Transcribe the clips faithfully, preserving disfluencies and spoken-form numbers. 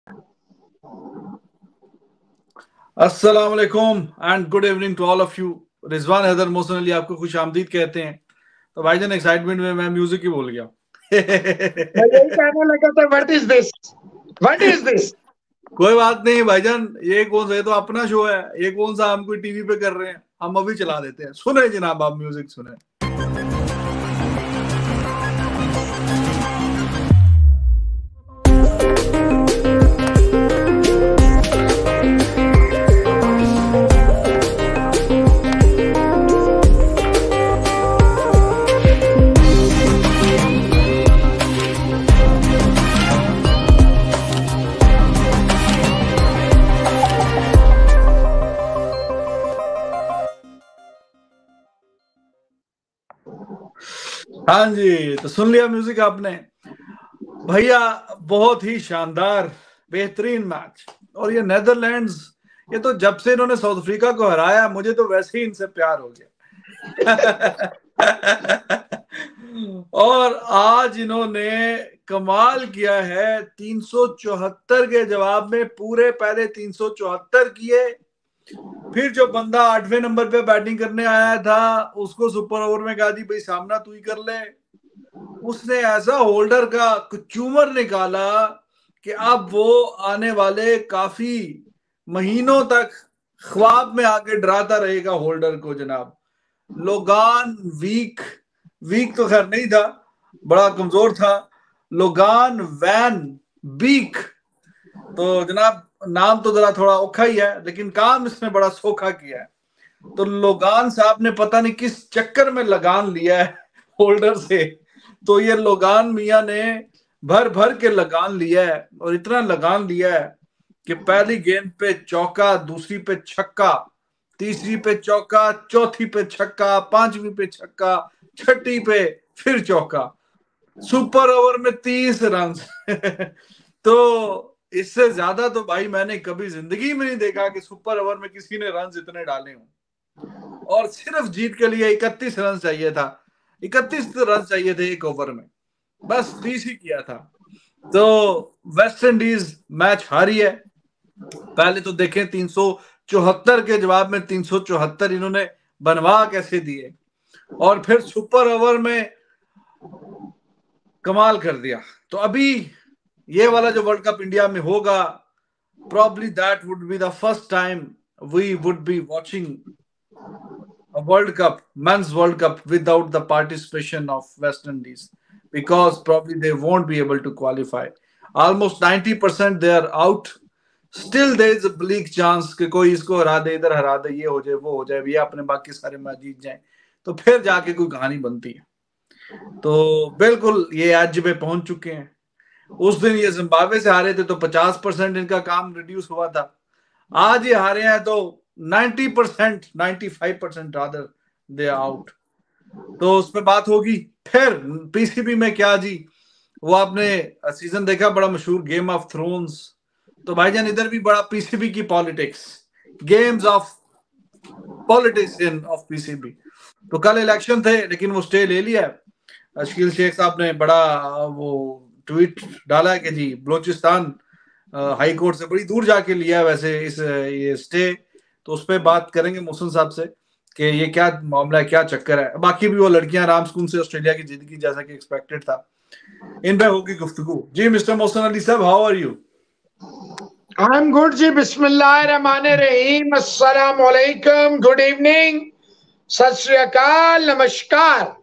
अस्सलाम वालेकुम and good evening to all of you. Rizwan Haider Mohsin Ali आपको खुश आमदीद कहते हैं। तो भाईजान एक्साइटमेंट में मैं म्यूजिक ही बोल गया। मैं यही कहने लगा था, what is this, what is this. कोई बात नहीं भाईजान, ये कौन सा, ये तो अपना शो है, ये कौन सा हम कोई टीवी पे कर रहे हैं, हम अभी चला देते हैं। सुने जनाब, आप म्यूजिक सुने। हाँ जी, तो सुन लिया म्यूजिक आपने भैया। बहुत ही शानदार बेहतरीन मैच। और ये नेदरलैंड्स, ये तो जब से इन्होंने साउथ अफ्रीका को हराया, मुझे तो वैसे ही इनसे प्यार हो गया। और आज इन्होंने कमाल किया है। तीन सौ चौहत्तर के जवाब में पूरे पहले तीन सौ चौहत्तर किए। फिर जो बंदा आठवें नंबर पे बैटिंग करने आया था, उसको सुपर ओवर में कहा जी भाई सामना तू ही कर ले। उसने ऐसा होल्डर का कुचूमर निकाला कि अब वो आने वाले काफी महीनों तक ख्वाब में आके डराता रहेगा होल्डर को। जनाब लोगान वीक वीक तो खैर नहीं था, बड़ा कमजोर था। लोगान वैन बीक, तो जनाब नाम तो जरा थोड़ा औखा ही है, लेकिन काम इसने बड़ा सोखा किया है। तो लोगान साहब ने पता नहीं किस चक्कर में लगान लिया है होल्डर से। तो ये लोगान मियां ने भर भर के लगान लिया है, और इतना लगान लिया है कि पहली गेंद पे चौका, दूसरी पे छक्का, तीसरी पे चौका, चौथी पे छक्का, पांचवी पे छक्का, छठी पे फिर चौका। सुपर ओवर में तीस रन। तो इससे ज्यादा तो भाई मैंने कभी जिंदगी में नहीं देखा कि सुपर ओवर में किसी ने रन इतने डाले हों। और सिर्फ जीत के लिए इकतीस रन चाहिए था, इकतीस रन चाहिए थे एक ओवर में, बस तीस ही किया था। तो वेस्ट इंडीज मैच हारी है। पहले तो देखें, तीन सौ चौहत्तर के जवाब में तीन सौ चौहत्तर इन्होंने बनवा कैसे दिए, और फिर सुपर ओवर में कमाल कर दिया। तो अभी ये वाला जो वर्ल्ड कप इंडिया में होगा, probably that would be the first time we would be watching a World Cup, men's World Cup, without the participation of West Indies, because probably they won't be able to qualify. Almost ninety percent they are out. Still there is a bleak chance कि कोई इसको हरा दे, इधर हरा दे, ये हो जाए वो हो जाए, ये अपने बाकी सारे मैच जीत जाए, तो फिर जाके कोई कहानी बनती है। तो बिल्कुल ये एज पे पहुंच चुके हैं। उस दिन ये जिम्बाब्वे से हारे थे तो पचास परसेंट इनका काम रिड्यूस हुआ था। आज ये हारे हैं तो नब्बे परसेंट, पचानवे परसेंट रादर दे आउट। तो उस पर बात होगी। फिर पीसीबी में क्या जी, वो आपने सीजन देखा, बड़ा मशहूर गेम ऑफ थ्रोन्स। तो भाईजान इधर भी बड़ा पीसीबी की politics, games of politics in of PCB. तो कल इलेक्शन थे, लेकिन वो स्टे ले लिया। अशकील शेख साहब ने बड़ा वो ट्वीट डाला कि जी बलोचिस्तान हाई कोर्ट से बड़ी दूर जाके लिया वैसे इस ये स्टे। तो उस पर बात करेंगे मोहसिन साहब से कि ये क्या मामला है, क्या चक्कर है। बाकी भी वो लड़कियां राम सुकून से ऑस्ट्रेलिया की जिंदगी जैसा कि एक्सपेक्टेड था, इन पे होगी गुफ्तगू। जी mister Mohsin Ali sahab, how are you? I am good ji, बिस्मिल्लाहिर्रहमानिर्रहीम, अस्सलाम वालेकुम, गुड इवनिंग, सत श्री अकाल, नमस्कार।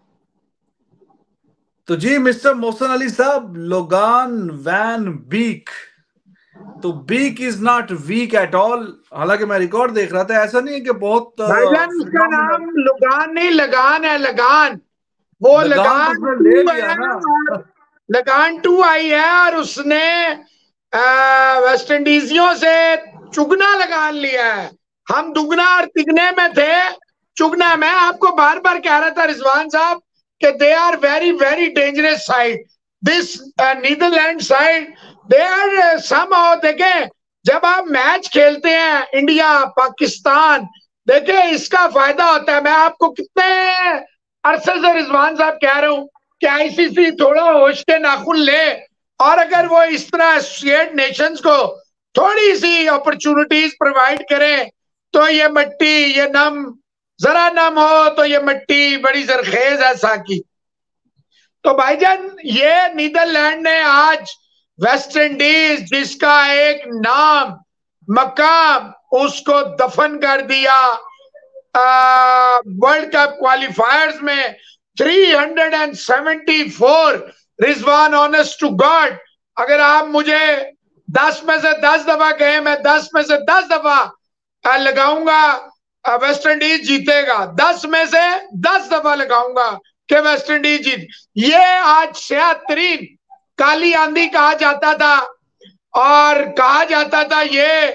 तो जी mister Mohsin Ali sahab, Logan van Beek, तो Beek is not weak at all. हालांकि मैं रिकॉर्ड देख रहा था, ऐसा नहीं है कि बहुत भाईजान उसका नाम लोगान नहीं, लगान है, लगान। वो लगान ले लिया ना, लगान टू आई है, और उसने वेस्ट इंडीजियों से चुगना लगान लिया है। हम दुगना और तिगने में थे, चुगना में। आपको बार बार कह रहा था रिजवान साहब कि they are very very dangerous side, this Netherland side, they are somehow. देखें, जब आप मैच खेलते हैं इंडिया पाकिस्तान, देखें इसका फायदा होता है। मैं आपको कितने अरसे से रिजवान साहब कह रहा हूं कि आईसीसी थोड़ा होश के नाखुन ले और अगर वो इस तरह एसोसिएट नेशंस को थोड़ी सी अपॉर्चुनिटीज प्रोवाइड करें तो ये मिट्टी, ये नम, जरा नम हो तो ये मिट्टी बड़ी जरखेज है साकी। तो भाईजान ये नीदरलैंड ने आज वेस्ट इंडीज जिसका एक नाम मकाम उसको दफन कर दिया वर्ल्ड कप क्वालिफायर्स में। तीन सौ चौहत्तर रिजवान, ऑनेस्ट टू गॉड, अगर आप मुझे दस में से दस दफा कहें, मैं दस में से दस दफा लगाऊंगा वेस्ट इंडीज जीतेगा, दस में से दस दफा लगाऊंगा कि वेस्ट इंडीज जीत। ये आज सियातरीन काली आंधी कहा जाता था और कहा जाता था ये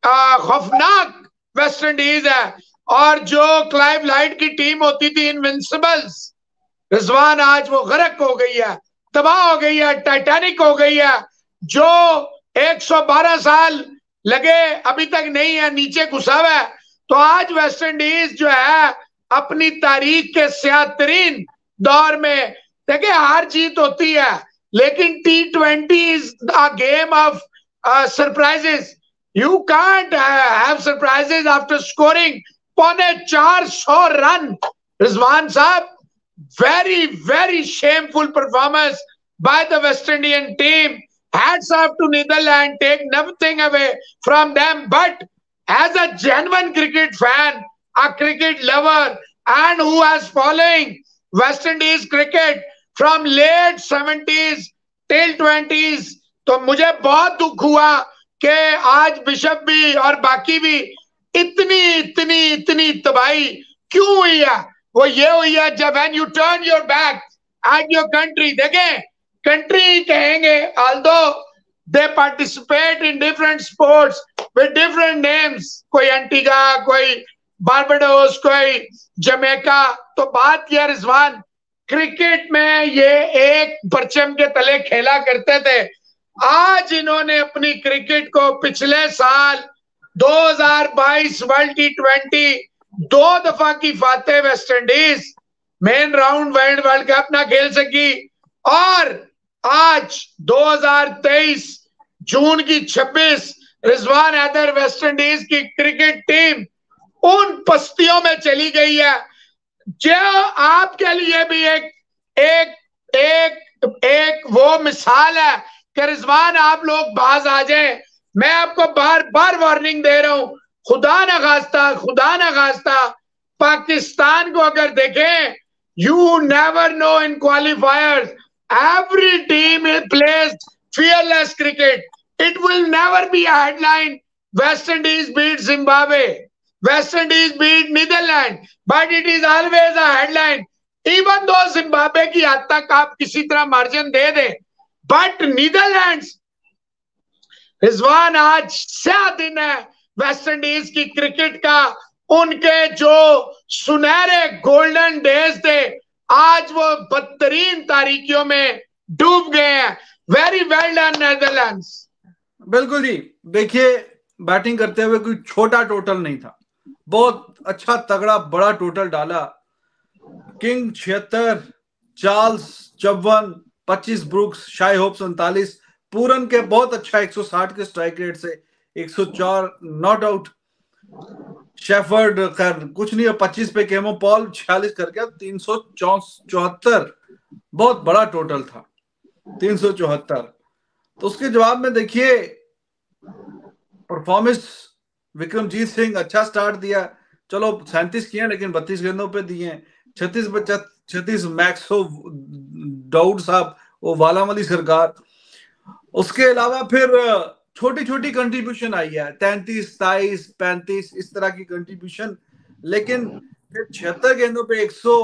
खौफनाक वेस्ट इंडीज है। और जो क्लाइव लाइट की टीम होती थी इनविंसिबल्स, रिजवान आज वो गरक हो गई है, तबाह हो गई है, टाइटैनिक हो गई है। जो एक सौ बारह साल लगे अभी तक नहीं है, नीचे घुसा हुआ है। तो आज वेस्ट इंडीज जो है अपनी तारीख के सियातरीन दौर में, देखिए हार जीत होती है लेकिन T twenty is a game of surprises. You can't have surprises after scoring पौने चार सौ रन। रिजवान साहब, very very shameful performance by the West Indian team. Hats off to Netherlands, take nothing away from them, but as a genuine cricket fan, a cricket lover, and who has following West Indies cricket from late seventies till twenties, तो मुझे बहुत दुख हुआ कि आज bishop भी और बाकी भी इतनी इतनी इतनी तबाही क्यों हुई है। वो ये हुई है जब when you turn your back at your country, देखें कंट्री कहेंगे although they participate in different sports with different names, कोई एंटीगा, कोई बारबाडोस, कोई जमैका, तो बात यह रिजवान क्रिकेट में ये एक परचम के तले खेला करते थे। आज इन्होंने अपनी क्रिकेट को पिछले साल दो हज़ार बाईस वर्ल्ड टी ट्वेंटी दो दफा की फाते West Indies, main round world world cup ना खेल सकी, और आज दो हज़ार तेईस जून की छब्बीस रिजवान हैदर वेस्ट इंडीज की क्रिकेट टीम उन पस्तियों में चली गई है जो आपके लिए भी एक एक एक एक वो मिसाल है कि रिजवान आप लोग बाज आ जाएं। मैं आपको बार बार वार्निंग दे रहा हूं, खुदा न खास्ता खुदा न खास्ता पाकिस्तान को अगर देखें, you never know in qualifiers every team is place fearless cricket. It will never be a headline West Indies beat Zimbabwe, West Indies beat Netherlands, but it is always a headline even though Zimbabwe की हद तक आप किसी तरह margin they दें, but Netherlands, Rizwan आज स्या दिन है वेस्ट इंडीज की क्रिकेट का। उनके जो सुनहरे गोल्डन डेज थे आज वो बदतरीन तारीखियों में डूब गए हैं। Very well done Netherlands. बिल्कुल जी, देखिए बैटिंग करते हुए कोई छोटा टोटल नहीं था, बहुत अच्छा तगड़ा बड़ा टोटल डाला। किंग छिहत्तर, चार्ल्स चौवन, पच्चीस ब्रुक्स, शाई होप्स उनतालीस, पूरन के बहुत अच्छा एक सौ साठ के स्ट्राइक रेट से एक सौ चार नॉट आउट, शेफर्ड खैर कुछ नहीं, पच्चीस पे केमो पॉल छियालीस करके तीन सौ चौहत्तर, बहुत बड़ा टोटल था तीन सौ चौहत्तर। तो उसके जवाब में देखिए परफॉर्मेंस, विक्रमजीत सिंह अच्छा स्टार्ट दिया, चलो सैंतीस किए लेकिन बत्तीस गेंदों पे दिए, छत्तीस छत्तीस मैक्सो डाउड साहब वो वाला वाली सरकार। उसके अलावा फिर छोटी छोटी कंट्रीब्यूशन आई है, तैंतीस तेईस पैंतीस इस तरह की कंट्रीब्यूशन, लेकिन फिर छिहत्तर गेंदों पे एक सौ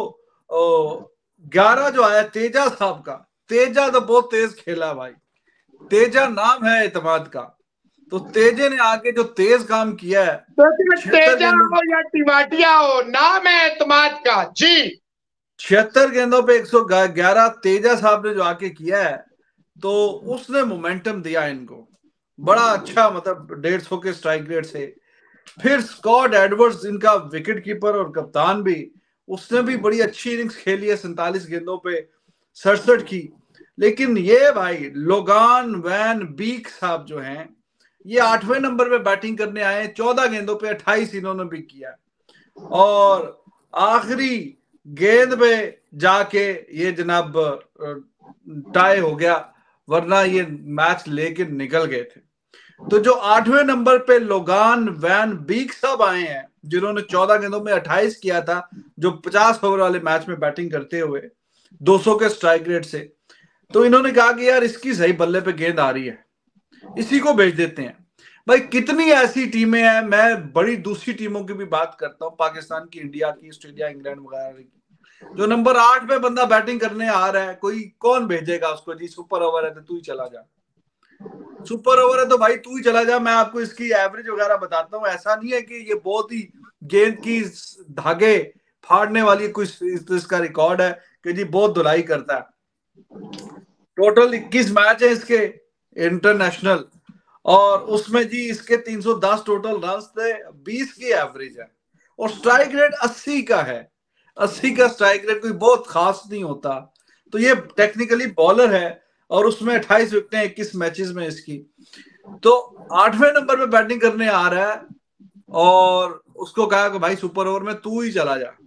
ग्यारह जो आया तेजा साहब का। तेजा तो बहुत तेज खेला भाई, तेजा नाम है एतमाद का, तो तेजे ने आगे जो तेज काम किया है, तेजा हो या टिवाटिया हो, नाम है एतमाद का जी। छिहत्तर गेंदों पे एक सौ ग्यारह तेजा साहब ने जो आके किया है, तो उसने मोमेंटम दिया इनको बड़ा अच्छा, मतलब डेढ़ सौ के स्ट्राइक रेट से। फिर स्कॉट एडवर्ड्स इनका विकेट कीपर और कप्तान भी, उसने भी बड़ी अच्छी इनिंग्स खेली है, सैंतालीस गेंदों पे सड़सठ की। लेकिन ये भाई लोगान वैन बीक साहब जो हैं, ये आठवें नंबर पे बैटिंग करने आए, चौदह गेंदों पे अट्ठाईस इन्होंने भी किया और आखिरी गेंद पे जाके ये जनाब टाई हो गया, वरना ये मैच लेके निकल गए थे। तो जो आठवें नंबर पे लोगान वैन बीक साहब आए हैं, जिन्होंने चौदह गेंदों में अट्ठाईस किया था, जो पचास ओवर वाले मैच में बैटिंग करते हुए दो सौ के स्ट्राइक रेट से, तो इन्होंने कहा कि यार इसकी सही बल्ले पे गेंद आ रही है, इसी को भेज देते हैं। भाई कितनी ऐसी टीमें हैं, मैं बड़ी दूसरी टीमों की भी बात करता हूँ, पाकिस्तान की, इंडिया की, ऑस्ट्रेलिया, इंग्लैंड वगैरह की, जो नंबर आठ पे बंदा बैटिंग करने आ रहा है, कोई कौन भेजेगा उसको, जी सुपर ओवर है तो तू ही चला जा, सुपर ओवर है तो भाई तू ही चला जा। मैं आपको इसकी एवरेज वगैरह बताता हूँ, ऐसा नहीं है कि ये बहुत ही गेंद की धागे फाड़ने वाली कुछ इसका रिकॉर्ड है कि जी बहुत धुलाई करता है। टोटल इक्कीस मैच है इसके इंटरनेशनल, और उसमें जी इसके तीन सौ दस टोटल रन थे, बीस की एवरेज है, और स्ट्राइक रेट अस्सी का है। अस्सी का स्ट्राइक रेट कोई बहुत खास नहीं होता। तो ये टेक्निकली बॉलर है और उसमें अट्ठाईस विकेटें इक्कीस मैचेस में इसकी। तो आठवें नंबर पे बैटिंग करने आ रहा है और उसको कहा कि भाई सुपर ओवर में तू ही चला जा।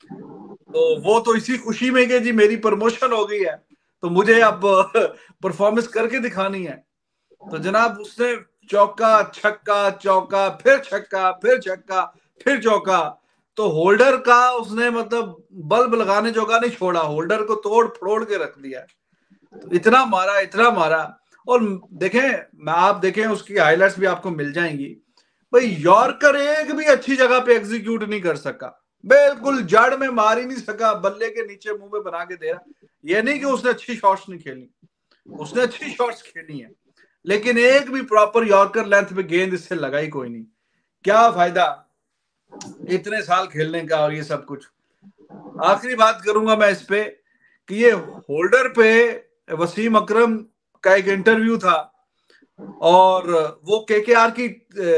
तो वो तो इसी खुशी में कि जी मेरी प्रमोशन हो गई है तो मुझे अब परफॉर्मेंस करके दिखानी है। तो जनाब उसने चौका छक्का चौका फिर छक्का फिर छक्का फिर चौका, तो होल्डर का उसने मतलब बल्ब लगाने जोगा नहीं छोड़ा, होल्डर को तोड़ फोड़ के रख दिया। तो इतना मारा इतना मारा। और देखें, मैं आप देखें उसकी हाइलाइट्स भी आपको मिल जाएंगी। भाई यॉर्कर एक भी अच्छी जगह पे एग्जीक्यूट नहीं कर सका, बिल्कुल जड़ में मार ही नहीं सका, बल्ले के नीचे मुंह में बना के दे रहा। ये नहीं कि उसने अच्छी शॉट्स नहीं खेली, उसने अच्छी शॉट्स खेली हैं, लेकिन एक भी प्रॉपर यॉर्कर लेंथ पे गेंद इससे लगाई कोई नहीं। क्या फायदा इतने साल खेलने का और ये सब कुछ। आखिरी बात करूंगा मैं इस पे कि ये होल्डर पे वसीम अकरम का एक इंटरव्यू था और वो केकेआर की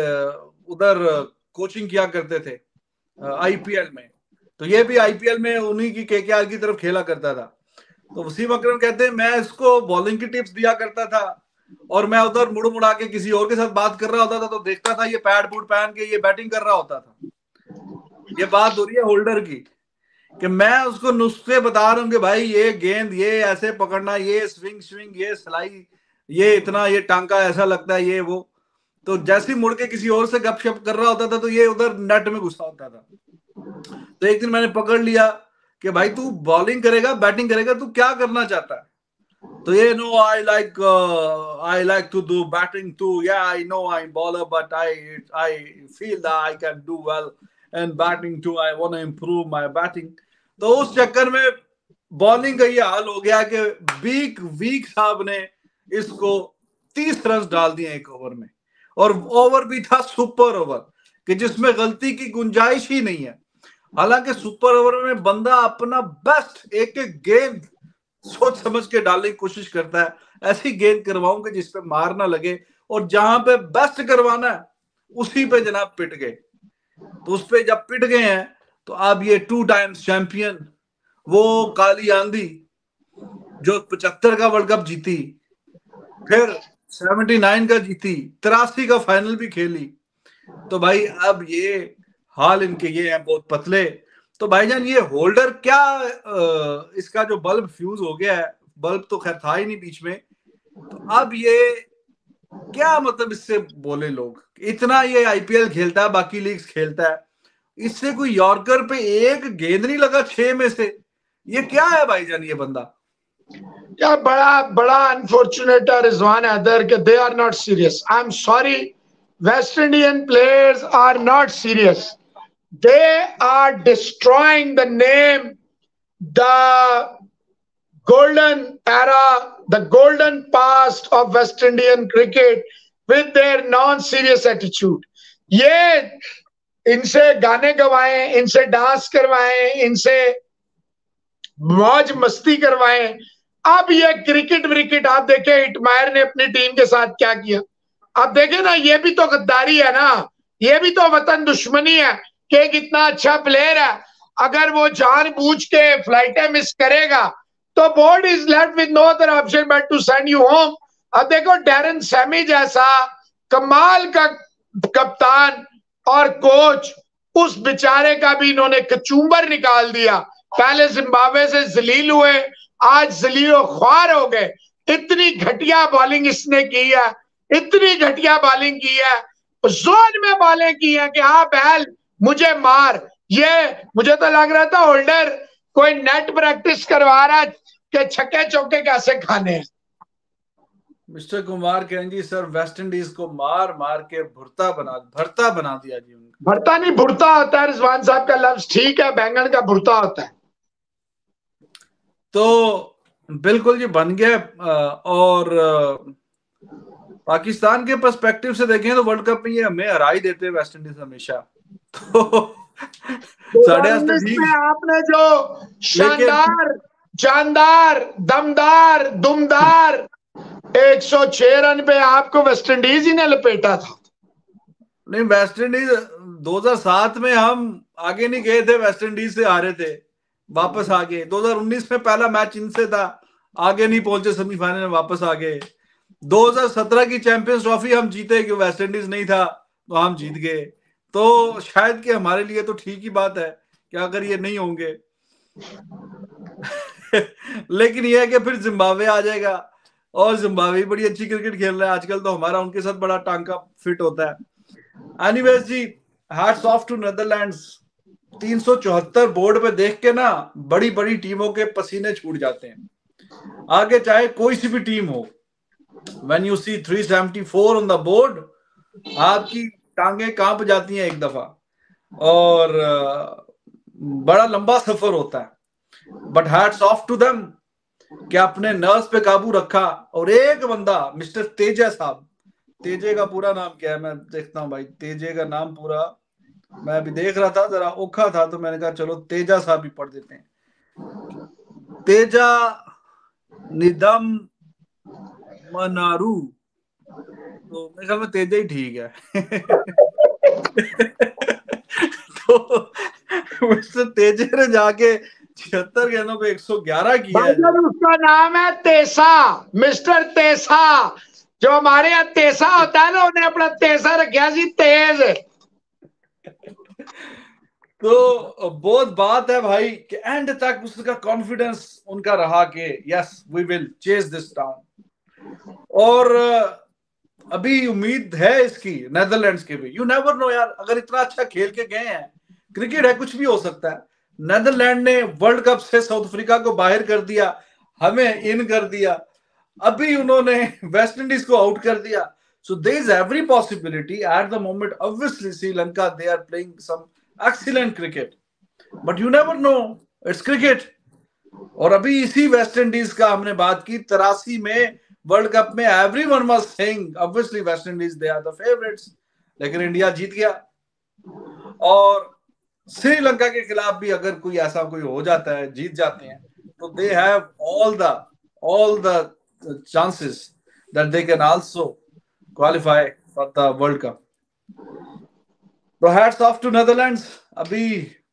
उधर कोचिंग किया करते थे आईपीएल में, तो ये भी आईपीएल में उन्हीं की केकेआर की तरफ खेला करता था। तो वसीम अकरम कहते हैं मैं इसको बॉलिंग की टिप्स दिया करता था और मैं उधर मुड़ मुड़ा के किसी और के साथ बात कर रहा होता था तो देखता था ये पैड बूट पहन के ये बैटिंग कर रहा होता था। ये बात हो रही है होल्डर की कि मैं उसको नुस्खे बता रहा हूं कि भाई ये गेंद ये ऐसे पकड़ना, ये स्विंग स्विंग ये स्लाई, ये इतना, ये टांका ऐसा लगता है, ये वो। तो जैसे मुड़ के किसी और से गपशप कर रहा होता था तो ये उधर नेट में घुसा होता था। तो एक दिन मैंने पकड़ लिया कि भाई तू बॉलिंग करेगा बैटिंग करेगा, तू क्या करना चाहता है? तो ये no I like I like to do batting too, या I know I bowler but I I feel that I can do well and batting too, I want to improve my batting. तो उस चक्कर में bowling का ये हाल हो गया कि वीक वीक साहब ने इसको तीस रन डाल दिए एक ओवर में, और ओवर भी था सुपर ओवर कि जिसमें गलती की गुंजाइश ही नहीं है। हालांकि सुपर ओवर में बंदा अपना बेस्ट एक एक गेंद सोच समझ के डालने की कोशिश करता है, ऐसी गेंद करवाऊंगा जिसपे मार ना लगे, और जहां पे बेस्ट करवाना है उसी पे जनाब पिट गए। तो उस पे जब पिट गए हैं तो अब ये टू टाइम्स चैंपियन, वो काली आंधी जो पचहत्तर का वर्ल्ड कप जीती, फिर उन्यासी का जीती, तिरासी का फाइनल भी खेली, तो भाई अब ये हाल इनके ये हैं बहुत पतले। तो भाईजान ये होल्डर क्या आ, इसका जो बल्ब फ्यूज हो गया है, बल्ब तो खैर था ही नहीं बीच में, तो अब ये क्या मतलब इससे बोले लोग, इतना ये आईपीएल खेलता है बाकी लीग्स खेलता है, इससे कोई यॉर्कर पे एक गेंद नहीं लगा छह में से, ये क्या है भाईजान ये बंदा? यार बड़ा बड़ा अनफॉर्चुनेट है रिजवान हैदर के they are not serious. I am sorry, West Indian players are not serious, they are destroying the name, the golden era, the golden past of West Indian cricket with their non-serious attitude. ये इनसे गाने गवाएं, इनसे dance करवाएं, इनसे मौज मस्ती करवाएं। अब ये क्रिकेट विकेट आप देखें हिटमायर ने अपनी टीम के साथ क्या किया। अब देखें ना, ये भी तो गद्दारी है ना, ये भी तो वतन दुश्मनी है कि कितना अच्छा प्लेयर है, अगर वो जानबूझ के फ्लाइटें मिस करेगा तो board is left with no other option but to send you home. अब देखो डैरेन सैमी जैसा कमाल का कप्तान और कोच, उस बेचारे का भी इन्होंने कचूंबर निकाल दिया। पहले जिम्बाब्वे से जलील हुए, आज जलीलो ख्वार हो गए। इतनी घटिया बॉलिंग इसने की है, इतनी घटिया बॉलिंग की है, जोन में बॉलिंग की है कि हाँ बैल मुझे मार। ये मुझे तो लग रहा था होल्डर कोई नेट प्रैक्टिस करवा रहा कि छक्के चौके कैसे खाने हैं। मिस्टर कुमार कहें जी सर वेस्ट इंडीज को मार मार के भुरता बना भरता बना दिया जी उनका। भरता नहीं भुरता होता है, रिजवान साहब का लफ्ज ठीक है, बैंगन का भुरता होता है। तो बिल्कुल जी बन गया। और पाकिस्तान के पर्सपेक्टिव से देखें तो वर्ल्ड कप में ये हमें हरा ही देते हैं वेस्ट इंडीज हमेशा। तो साढ़े आपने जो शानदार जानदार दमदार दुमदार एक सौ छह रन पे आपको वेस्ट इंडीज ही ने लपेटा था। नहीं, वेस्ट इंडीज दो हज़ार सात में हम आगे नहीं गए थे, वेस्ट इंडीज से हारे थे, वापस आ गए। दो हज़ार उन्नीस में पहला मैच इनसे था, आगे नहीं पहुंचे सेमीफाइनल में, वापस आ गए। दो हज़ार सत्रह की चैंपियंस ट्रॉफी हम जीते कि वेस्ट इंडीज नहीं था तो हम जीत गए। तो शायद कि हमारे लिए तो ठीक ही बात है कि अगर ये नहीं होंगे लेकिन यह है कि फिर जिम्बाब्वे आ जाएगा और जिम्बाब्वे बड़ी अच्छी क्रिकेट खेल रहा है आजकल, तो हमारा उनके साथ बड़ा टांका फिट होता है। एनीवेज जी, हैट्स ऑफ टू नेदरलैंड्स। तीन सौ चौहत्तर बोर्ड पे देख के ना बड़ी बड़ी टीमों के पसीने छूट जाते हैं। आगे चाहे कोई सी भी टीम हो, when you see three seventy four on the board, आपकी टांगे कांप जाती हैं एक दफा, और बड़ा लंबा सफर होता है। But hats off to them कि अपने नर्व्स पे काबू रखा। और एक बंदा मिस्टर तेजा साहब, तेजे का पूरा नाम क्या है मैं देखता हूँ भाई, तेजे का नाम पूरा मैं अभी देख रहा था, जरा औखा था तो मैंने कहा चलो तेजा साहब ही पढ़ देते हैं। तेजा निदम मनारू, तो मेरे ख्याल में तेजा ही ठीक है। तो मिस्टर तेजे ने जाके छिहत्तर गेंदों पे एक सौ ग्यारह किया है। उसका नाम है तेसा, मिस्टर तेसा। जो हमारे यहाँ तेसा होता है ना, उन्हें अपना तेसा रखा जी तेज। तो बहुत बात है भाई कि एंड तक उसका कॉन्फिडेंस उनका रहा कि yes we will chase this down. और अभी उम्मीद है इसकी नेदरलैंड्स के भी। यू नेवर नो यार, अगर इतना अच्छा खेल के गए हैं, क्रिकेट है कुछ भी हो सकता है। नेदरलैंड ने वर्ल्ड कप से साउथ अफ्रीका को बाहर कर दिया, हमें इन कर दिया, अभी उन्होंने वेस्ट इंडीज को आउट कर दिया। So there is every possibility at the moment. Obviously, Sri Lanka, they are playing some excellent cricket, but you never know. It's cricket. और अभी इसी वेस्ट इंडीज का हमने बात की तिरासी में वर्ल्ड कप में, everyone was saying obviously West Indies they are the favorites, लेकिन इंडिया जीत गया। और श्रीलंका के खिलाफ भी अगर कोई ऐसा कोई हो जाता है, जीत जाते हैं, तो they have all the all the chances that they can also qualify for the World Cup. तो hats off to Netherlands। अभी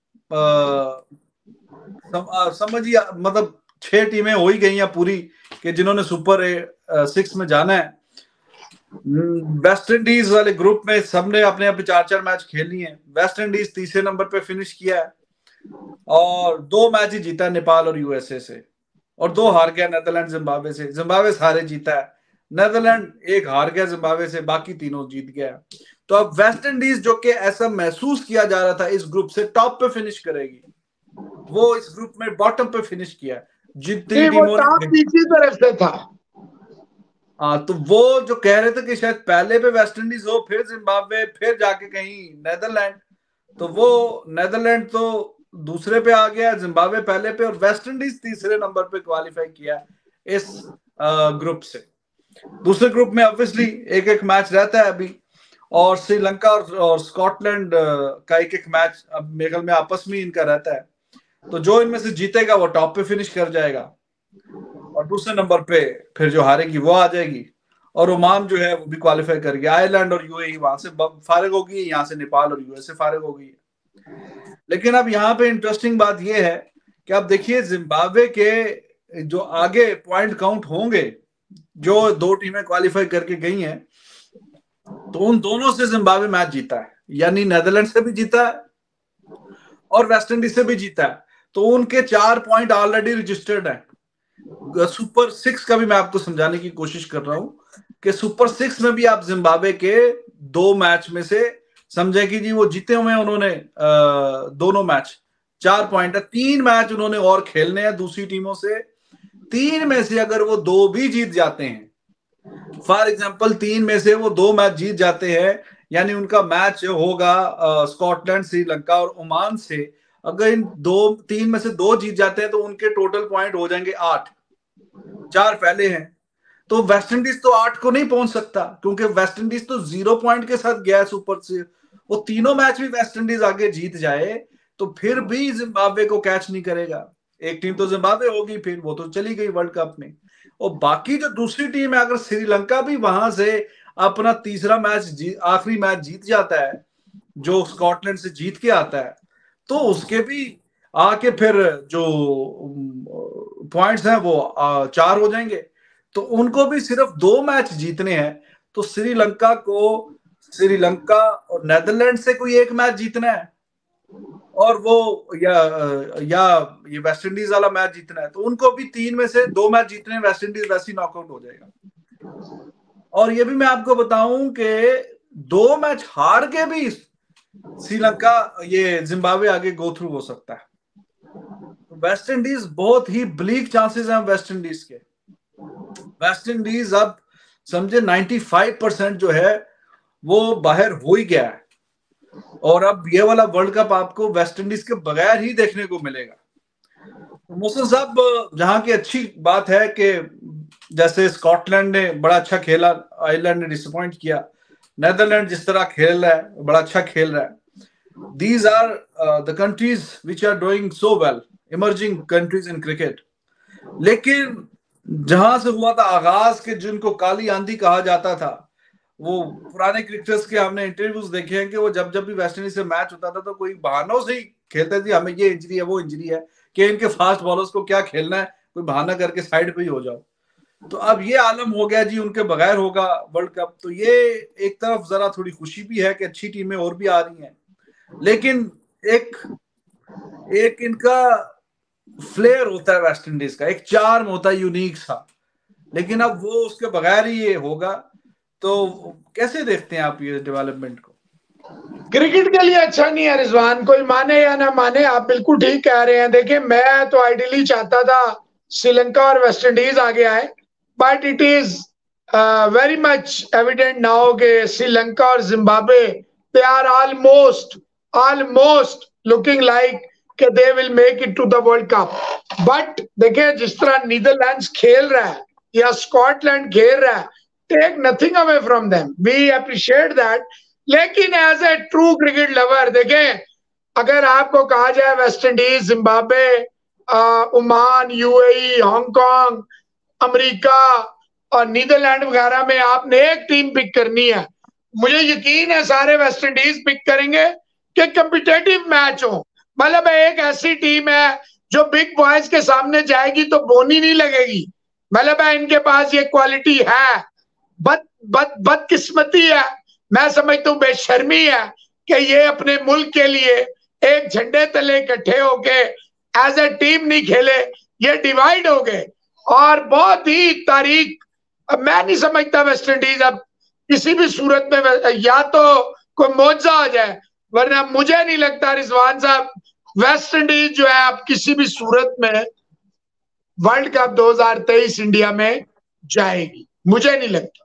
सम, समझिए मतलब छह टीमें हो ही गई हैं पूरी कि जिन्होंने सुपर सिक्स में जाना है। वेस्ट इंडीज वाले ग्रुप में सबने अपने अपने चार चार मैच खेल लिए हैं। वेस्ट इंडीज तीसरे नंबर पे फिनिश किया है और दो मैच ही जीता है नेपाल और यूएसए से, और दो हार गया नेदरलैंड जिम्बाब्वे से। जिम्बाब्वे सारे जीता है, नेदरलैंड एक हार गया जिम्बाब्वे से, बाकी तीनों जीत गया। तो अब वेस्ट इंडीज जो कि ऐसा महसूस किया जा रहा था इस ग्रुप से टॉप पे फिनिश करेगी, वो इस ग्रुप में बॉटम पे फिनिश किया। जितनी टीमों ने तरफ से था, हाँ, तो वो जो कह रहे थे कि शायद पहले पे वेस्ट इंडीज हो, फिर जिम्बाब्वे, फिर जाके कहीं नेदरलैंड, तो वो नेदरलैंड तो दूसरे पे आ गया, जिम्बाब्वे पहले पे, और वेस्ट इंडीज तीसरे नंबर पे क्वालिफाई किया इस ग्रुप से। दूसरे ग्रुप में ऑब्वियसली एक एक मैच रहता है अभी, और श्रीलंका और, और स्कॉटलैंड का एक एक मैच अब मेरे ख्याल में आपस में इनका रहता है। तो जो इनमें से जीतेगा वो टॉप पे फिनिश कर जाएगा, और दूसरे नंबर पे फिर जो हारेगी वो आ जाएगी। और ओमान जो है वो भी क्वालिफाई कर गया। आयरलैंड और यूएई वहां से फारिग होगी, यहाँ से नेपाल और यूएसए फारिग होगी। लेकिन अब यहाँ पे इंटरेस्टिंग बात ये है कि आप देखिए जिम्बाब्वे के जो आगे पॉइंट काउंट होंगे, जो दो टीमें क्वालिफाई करके गई हैं, तो उन दोनों से जिम्बाब्वे मैच जीता है, यानी नीदरलैंड से भी जीता है और वेस्ट इंडीज से भी जीता है, तो उनके चार पॉइंट ऑलरेडी रजिस्टर्ड है। सुपर सिक्स का भी मैं आपको समझाने की कोशिश कर रहा हूं कि सुपर सिक्स में भी आप जिम्बाब्वे के दो मैच में से समझे कि जी वो जीते हुए हैं उन्होंने दोनों मैच, चार पॉइंट है, तीन मैच उन्होंने और खेलने हैं दूसरी टीमों से, तीन में से अगर वो दो भी जीत जाते हैं, फॉर एग्जांपल तीन में से वो दो मैच जीत जाते हैं, यानी उनका मैच होगा स्कॉटलैंड, श्रीलंका और ओमान से, अगर इन दो तीन में से दो जीत जाते हैं तो उनके टोटल पॉइंट हो जाएंगे आठ, चार पहले हैं, तो वेस्ट इंडीज तो आठ को नहीं पहुंच सकता, क्योंकि वेस्ट इंडीज तो जीरो पॉइंट के साथ गया है सुपर से, वो तीनों मैच भी वेस्ट इंडीज आगे जीत जाए तो फिर भी जिम्बाब्वे को कैच नहीं करेगा। एक टीम तो जिम्बाब्वे होगी, फिर वो तो चली गई वर्ल्ड कप में, और बाकी जो दूसरी टीम है, अगर श्रीलंका भी वहां से अपना तीसरा मैच आखिरी मैच जीत जाता है जो स्कॉटलैंड से जीत के आता है, तो उसके भी आके फिर जो पॉइंट्स हैं वो चार हो जाएंगे, तो उनको भी सिर्फ दो मैच जीतने हैं। तो श्रीलंका को श्रीलंका और नीदरलैंड से कोई एक मैच जीतना है, और वो या या ये वेस्ट इंडीज वाला मैच जीतना है, तो उनको भी तीन में से दो मैच जीतने हैं, वेस्ट इंडीज वैसे ही नॉकआउट हो जाएगा। और ये भी मैं आपको बताऊं कि दो मैच हार के भी श्रीलंका ये जिम्बाब्वे आगे गो थ्रू हो सकता है। वेस्ट इंडीज बहुत ही ब्लीक चांसेस हैं वेस्ट इंडीज के। वेस्ट इंडीज अब समझे पचानवे परसेंट जो है वो बाहर हो ही गया है, और अब ये वाला वर्ल्ड कप आपको वेस्ट इंडीज के बगैर ही देखने को मिलेगा। मोहसिन साहब, जहां की अच्छी बात है कि जैसे स्कॉटलैंड ने बड़ा अच्छा खेला, आयरलैंड ने डिसअपॉइंट किया, नीदरलैंड जिस तरह खेल रहा है बड़ा अच्छा खेल रहा है, these are uh, the countries which are doing so well, emerging countries in cricket। लेकिन जहां से हुआ था आगाज के जिनको काली आंधी कहा जाता था, वो पुराने क्रिकेटर्स के हमने इंटरव्यूज देखे हैं कि वो जब जब भी वेस्ट इंडीज से मैच होता था तो कोई बहानों से ही खेलते थे, हमें ये इंजरी है वो इंजरी है, कि इनके फास्ट बॉलर्स को क्या खेलना है, कोई बहाना करके साइड पे ही हो जाओ। तो अब ये आलम हो गया जी, उनके बगैर होगा वर्ल्ड कप, तो ये एक तरफ जरा थोड़ी खुशी भी है कि अच्छी टीमें और भी आ रही हैं, लेकिन एक एक इनका फ्लेयर होता है वेस्ट इंडीज का, एक चार्म होता है यूनिक सा, लेकिन अब वो उसके बगैर ही ये होगा। तो कैसे देखते हैं आप ये डेवलपमेंट को? क्रिकेट के लिए अच्छा नहीं है रिजवान, कोई माने या ना माने, आप बिल्कुल ठीक कह रहे हैं। देखिए, मैं तो आइडियली चाहता था श्रीलंका और वेस्ट इंडीज आगे आए, but it is very much evident now कि श्रीलंका और Zimbabwe they are almost almost looking like कि they will make it to the world cup. But देखिए, जिस तरह नीदरलैंड्स खेल रहा है या स्कॉटलैंड खेल रहा है, take nothing away from them, we appreciate that. लेकिन as a true cricket lover, देखें, अगर आपको कहा जाए West Indies, Zimbabwe, Oman, UAE, Hong Kong, America और नीदरलैंड वगैरह में आपने एक टीम पिक करनी है, मुझे यकीन है सारे वेस्ट इंडीज पिक करेंगे कि कॉम्पिटिटिव मैच हो। मतलब एक ऐसी टीम है जो बिग बॉयज के सामने जाएगी तो बोनी नहीं लगेगी, मतलब इनके पास ये क्वालिटी है। बद बद बदकिस्मती है, मैं समझता हूँ बेशर्मी है कि ये अपने मुल्क के लिए एक झंडे तले इकट्ठे होके एज ए टीम नहीं खेले, ये डिवाइड हो गए। और बहुत ही तारीख, अब मैं नहीं समझता वेस्ट इंडीज अब किसी भी सूरत में, या तो कोई मौजा हो जाए, वरना मुझे नहीं लगता रिजवान साहब वेस्ट इंडीज जो है अब किसी भी सूरत में वर्ल्ड कप दो हज़ार तेईस इंडिया में जाएगी, मुझे नहीं लगता।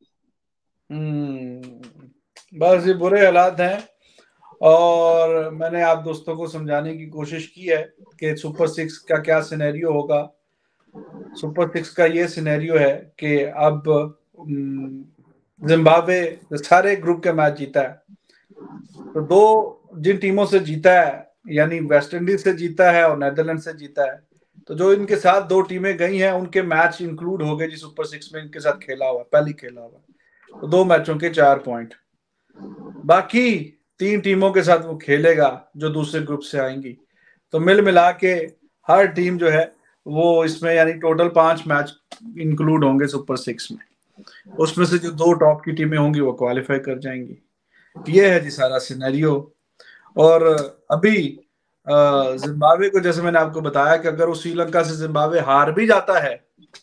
हम्म बस ये बुरे हालात हैं, और मैंने आप दोस्तों को समझाने की कोशिश की है कि सुपर सिक्स का क्या सिनेरियो होगा। सुपर सिक्स का ये सिनेरियो है कि अब जिम्बाब्वे सारे ग्रुप के मैच जीता है, तो दो जिन टीमों से जीता है, यानी वेस्ट इंडीज से जीता है और नीदरलैंड से जीता है, तो जो इनके साथ दो टीमें गई हैं उनके मैच इंक्लूड हो गए जी सुपर सिक्स में, इनके साथ खेला हुआ पहली खेला हुआ, तो दो मैचों के चार पॉइंट। बाकी तीन टीमों के साथ वो खेलेगा जो दूसरे ग्रुप से आएंगी, तो मिल मिला के हर टीम जो है वो इसमें यानी टोटल पांच मैच इंक्लूड होंगे सुपर सिक्स में, उसमें से जो दो टॉप की टीमें होंगी वो क्वालिफाई कर जाएंगी। ये है जी सारा सिनेरियो। और अभी जिम्बाब्वे को, जैसे मैंने आपको बताया कि अगर वो श्रीलंका से जिम्बाब्वे हार भी जाता है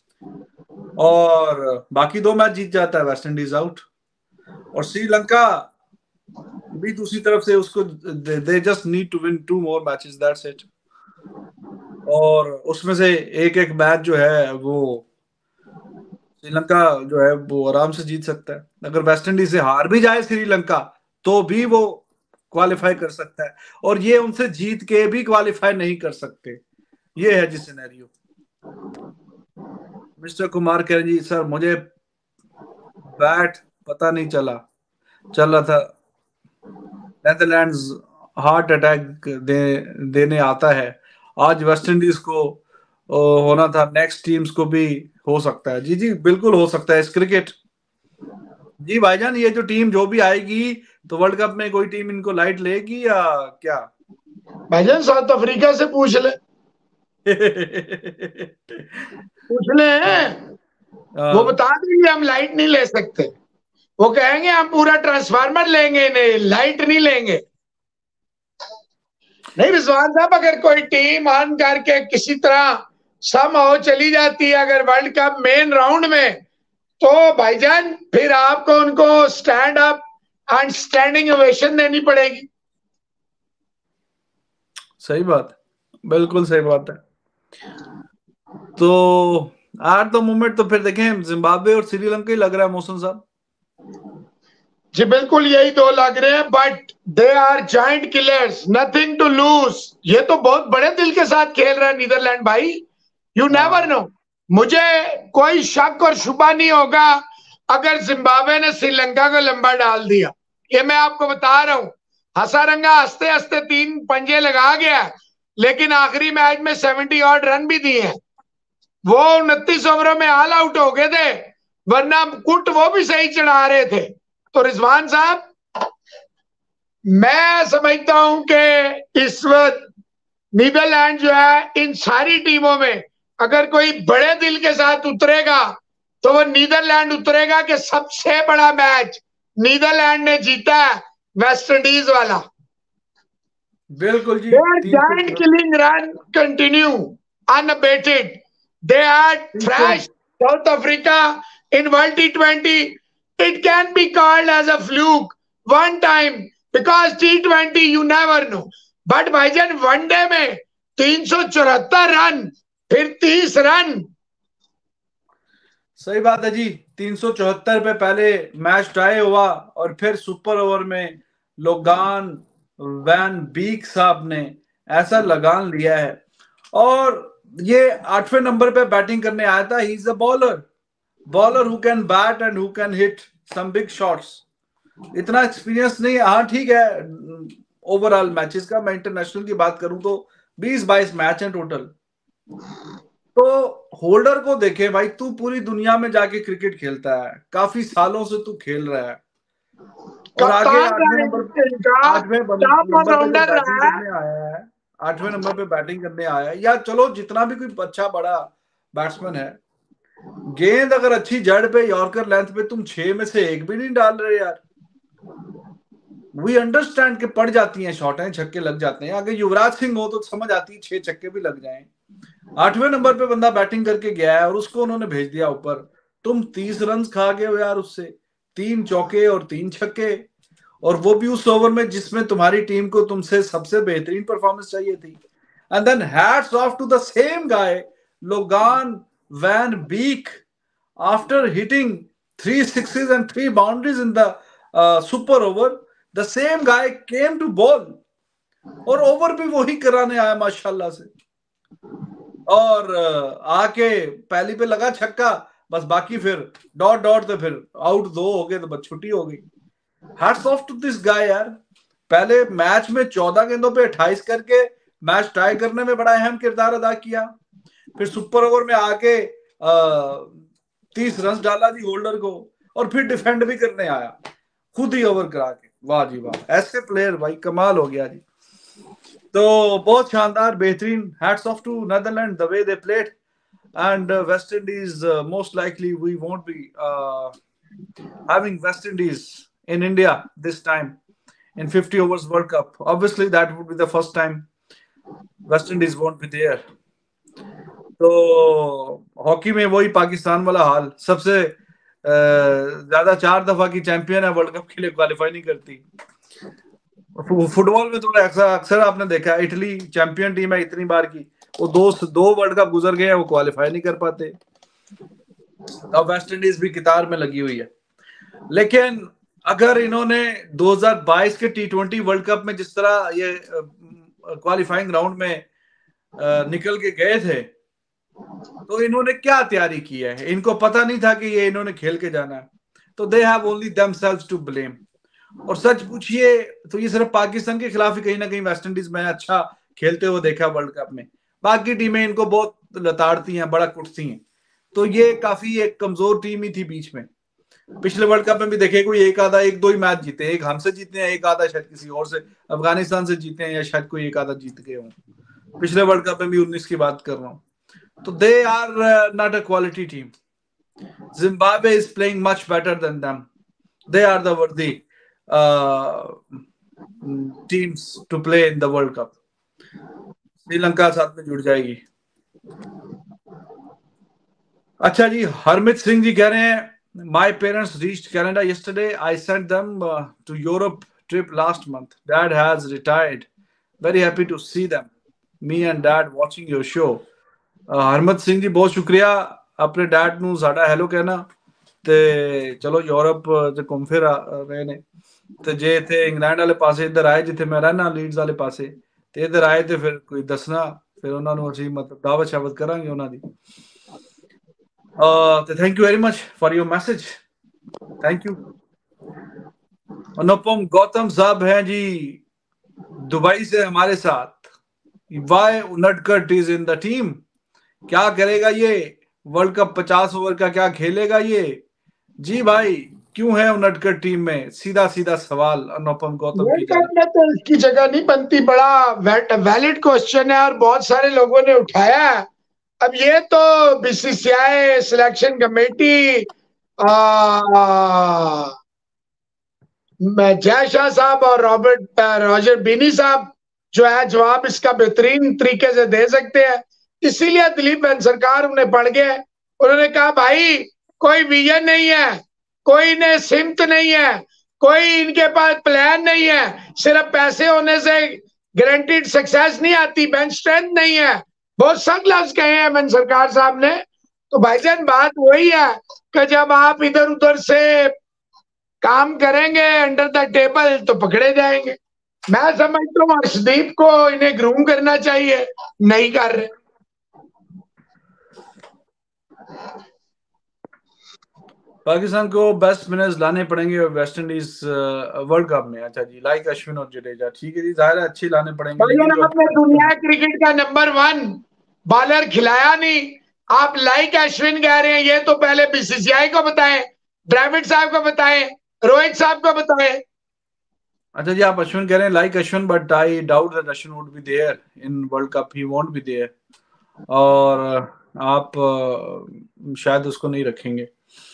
और बाकी दो मैच जीत जाता है, वेस्ट इंडीज आउट। और श्रीलंका भी दूसरी तरफ से उसको they just need to win two more matches, that's it. और उसमें से एक एक मैच जो है वो श्रीलंका जो है वो आराम से जीत सकता है। अगर वेस्ट इंडीज से हार भी जाए श्रीलंका तो भी वो क्वालिफाई कर सकता है, और ये उनसे जीत के भी क्वालिफाई नहीं कर सकते। ये है जी सिनेरियो। मिस्टर कुमार कह रहे जी सर मुझे बैट पता नहीं चला चल रहा था, नेदरलैंड्स हार्ट अटैक दे, देने आता है, आज वेस्ट इंडीज को होना था, नेक्स्ट टीम्स को भी हो सकता है। जी जी बिल्कुल हो सकता है, इस क्रिकेट। जी भाईजान, ये जो टीम जो भी आएगी तो वर्ल्ड कप में कोई टीम इनको लाइट लेगी या क्या? भाईजान साउथ अफ्रीका से पूछ ले पूछ ले वो बता देंगे हम लाइट नहीं ले सकते। वो कहेंगे हम पूरा ट्रांसफार्मर लेंगे, नहीं लाइट नहीं लेंगे। नहीं रिजवान साहब, अगर कोई टीम आन करके किसी तरह सम हो चली जाती है अगर वर्ल्ड कप मेन राउंड में, तो भाईजान फिर आपको उनको stand up and standing ovation देनी पड़ेगी। सही बात, बिल्कुल सही बात है। तो एट द मोमेंट तो फिर देखें जिम्बाब्वे और श्रीलंका ही लग रहा है मोहसिन साहब। जी बिल्कुल यही दो लग रहे हैं, but they are giant killers, nothing to lose. ये तो बहुत बड़े दिल के साथ खेल रहा है नीदरलैंड भाई, यू नेवर नो। मुझे कोई शक और शुबा नहीं होगा अगर जिम्बाब्वे ने श्रीलंका को लंबा डाल दिया। ये मैं आपको बता रहा हूं, हंसारंगा हंसते हंसते तीन पंजे लगा गया, लेकिन आखिरी मैच में सेवेंटी ऑड रन भी दिए हैं। वो उनतीस ओवरों में ऑल आउट हो गए थे, वरना कुट वो भी सही चढ़ा रहे थे। तो रिजवान साहब, मैं समझता हूं कि इस वक्त नीदरलैंड जो है इन सारी टीमों में अगर कोई बड़े दिल के साथ उतरेगा तो वो नीदरलैंड उतरेगा कि सबसे बड़ा मैच नीदरलैंड ने जीता है वेस्ट इंडीज वाला। बिल्कुल जी, giant killing run continue unabated. They had thrashed South Africa in World T twenty. It can be called as a fluke one time because T twenty you never know. But भाईजान one day में तीन सौ चौहत्तर run, फिर तीस run. सही बात है जी, तीन सौ चौहत्तर पे पहले मैच टाई हुआ और फिर सुपर ओवर में लोगान वैन बीक साहब ने ऐसा लगान लिया है। और ये आठवें नंबर पे बैटिंग करने आया था। He is a bowler bowler who can bat and who can hit some big shots. इतना एक्सपीरियंस नहीं है, हाँ ठीक है। ओवरऑल मैचेस का मैं इंटरनेशनल की बात करूं तो बीस बाईस मैच हैं टोटल। तो होल्डर को देखे भाई, तू पूरी दुनिया में जाके क्रिकेट खेलता है, काफी सालों से तू खेल रहा है, और आगे आठवें नंबर पे आठवें नंबर पे बैटिंग करने आया है आठवें नंबर पे बैटिंग करने आया है। या चलो जितना भी कोई अच्छा बड़ा बैट्समैन है, गेंद अगर अच्छी जड़ पे यॉर्कर लेंथ पे तुम छह में से एक भी नहीं डाल रहे यार। वी अंडरस्टैंड के पड़ जाती हैं शॉट हैं, छक्के लग जाते हैं। अगर युवराज सिंह हो तो समझ आती है छह छक्के भी लग जाएं। आठवें नंबर पे बंदा बैटिंग करके गया है और उसको उन्होंने भेज दिया ऊपर। तुम तीस रन खा गए हो यार उससे, तीन चौके और तीन छक्के, और वो भी उस ओवर में जिसमें तुम्हारी टीम को तुमसे सबसे बेहतरीन परफॉर्मेंस चाहिए थी। And then hats off to the same guy Logan van Beek, after hitting three sixes and three boundaries in the uh, super over, the same guy came to bowl और over भी वही कराने आया माशाल्लाह से। और uh, आके पहली पे लगा छक्का, बस बाकी फिर डॉट डॉट तो फिर आउट दो हो गए तो बस छुट्टी हो गई। Hats off to this guy यार, पहले मैच में चौदह गेंदों पे अट्ठाईस करके मैच टाई करने में बड़ा अहम किरदार अदा किया। फिर सुपर ओवर में आके तीस रन डाला जी होल्डर को, और फिर डिफेंड भी करने आया खुद ही ओवर करा के। वाह जी वाह, ऐसे प्लेयर भाई कमाल हो गया जी। तो बहुत शानदार, बेहतरीन, hats off to Netherland the way they played, and West Indies most likely we won't be having West Indies in India this time in fifty overs World Cup. Obviously that would be the first time West Indies won't be there. तो hockey में वही पाकिस्तान वाला हाल, सबसे ज्यादा चार दफा की champion है, वर्ल्ड कप के लिए क्वालिफाई नहीं करती। फुटबॉल में थोड़ा अक्सर अक्सर आपने देखा, इटली चैंपियन टीम है इतनी बार की, वो दो दो वर्ल्ड कप गुजर गए हैं, वो क्वालिफाई नहीं कर पाते। अब वेस्ट इंडीज भी कितार में लगी हुई है। लेकिन अगर इन्होंने दो हज़ार बाईस के टी ट्वेंटी वर्ल्ड कप में जिस तरह ये क्वालिफाइंग राउंड में निकल के गए थे, तो इन्होंने क्या तैयारी की है? इनको पता नहीं था कि ये इन्होंने खेल के जाना है, तो they have only themselves to blame. और सच पूछिए तो ये सिर्फ पाकिस्तान के खिलाफ ही कहीं ना कहीं वेस्ट इंडीज में अच्छा खेलते हुए देखा वर्ल्ड कप में, बाकी टीमें इनको बहुत लताड़ती हैं, बड़ा कुटती हैं। तो ये काफी एक कमजोर टीम ही थी बीच में। पिछले वर्ल्ड कप में भी देखे, कोई एक आधा एक दो ही मैच जीते, एक हमसे जीते हैं, एक आधा शायद किसी और से, अफगानिस्तान से जीते हैं, या शायद कोई एक आधा जीत गए हों। पिछले वर्ल्ड कप में भी उन्नीस की बात कर रहा हूं। तो they are not a quality team. Zimbabwe is playing much better than them. They are the worthy teams to play in the world cup. Sri Lanka साथ में जुड़ जाएगी। अच्छा जी, हरमित सिंह जी कह रहे हैं, my parents reached Canada yesterday. I sent them uh, to Europe trip last month. Dad has retired. Very happy to see them. Me and dad watching your show. uh, Harmeet Singh ji बहुत शुक्रिया, अपने डैड ਨੂੰ ਸਾਡਾ ਹੈਲੋ ਕਹਿਣਾ। ਤੇ ਚਲੋ Europe ਤੇ ਘੁੰਮ ਫਿਰ ਰਹੇ ਨੇ, ਤੇ ਜੇ ਇੱਥੇ ਇੰਗਲੈਂਡ ਵਾਲੇ ਪਾਸੇ ਇੱਧਰ ਆਏ, ਜਿੱਥੇ ਮੈਂ ਰਹਿਣਾ ਲੀਡਸ ਵਾਲੇ ਪਾਸੇ, ਤੇ ਇੱਧਰ ਆਏ ਤੇ ਫਿਰ ਕੋਈ ਦੱਸਣਾ, ਫਿਰ ਉਹਨਾਂ ਨੂੰ ਅਸੀਂ ਮਤਲਬ ਦਾਵਤ ਸ਼ਾਵਤ ਕਰਾਂਗੇ ਉਹਨਾਂ ਦੀ। Uh, thank you very much for your message. Thank you. अनुपम गौतम साहब हैं जी दुबई से हमारे साथ। Why उनडकट is in the team? क्या करेगा ये वर्ल्ड कप? पचास ओवर का क्या खेलेगा ये? जी भाई, क्यों है उनडकट टीम में? सीधा सीधा सवाल अनुपम गौतम की जगह में तो इसकी जगह नहीं बनती। बड़ा वैलिड क्वेश्चन है और बहुत सारे लोगों ने उठाया है। अब ये तो BCCI selection committee, Jay Shah साहब और रॉबर्ट रॉजर बीनी साहब जो है जवाब इसका बेहतरीन तरीके से दे सकते हैं। इसीलिए दिलीप बहन सरकार उन्हें पढ़ गए। उन्होंने कहा भाई कोई विजन नहीं है, कोई ने सिमत नहीं है, कोई इनके पास प्लान नहीं है, सिर्फ पैसे होने से गारंटीड सक्सेस नहीं आती, बेंच स्ट्रेंथ नहीं है। बहुत सख्त लफ्ज कहे हैं मन सरकार साहब ने। तो भाईजान बात वही है कि जब आप इधर उधर से काम करेंगे अंडर द टेबल तो पकड़े जाएंगे। मैं समझता हूँ अर्शदीप को इन्हें ग्रूम करना चाहिए, नहीं कर रहे। पाकिस्तान को बेस्ट स्पिनर्स लाने पड़ेंगे वेस्ट इंडीज वर्ल्ड कप में। अच्छा जी, लाइक अश्विन और जडेजा, ठीक है जी, जाहिर है अच्छे लाने पड़ेंगे। लेकिन आपने दुनिया क्रिकेट का नंबर वन बॉलर खिलाया नहीं, आप लाइक अश्विन कह रहे हैं। ये तो पहले बीसीसीआई को बताएं, द्रविड़ साहब को बताएं, रोहित साहब को बताएं। अच्छा जी, आप अश्विन कह रहे हैं like Ashwin, but I doubt that Ashwin would be there in world cup, he won't be there, और आप शायद उसको नहीं रखेंगे।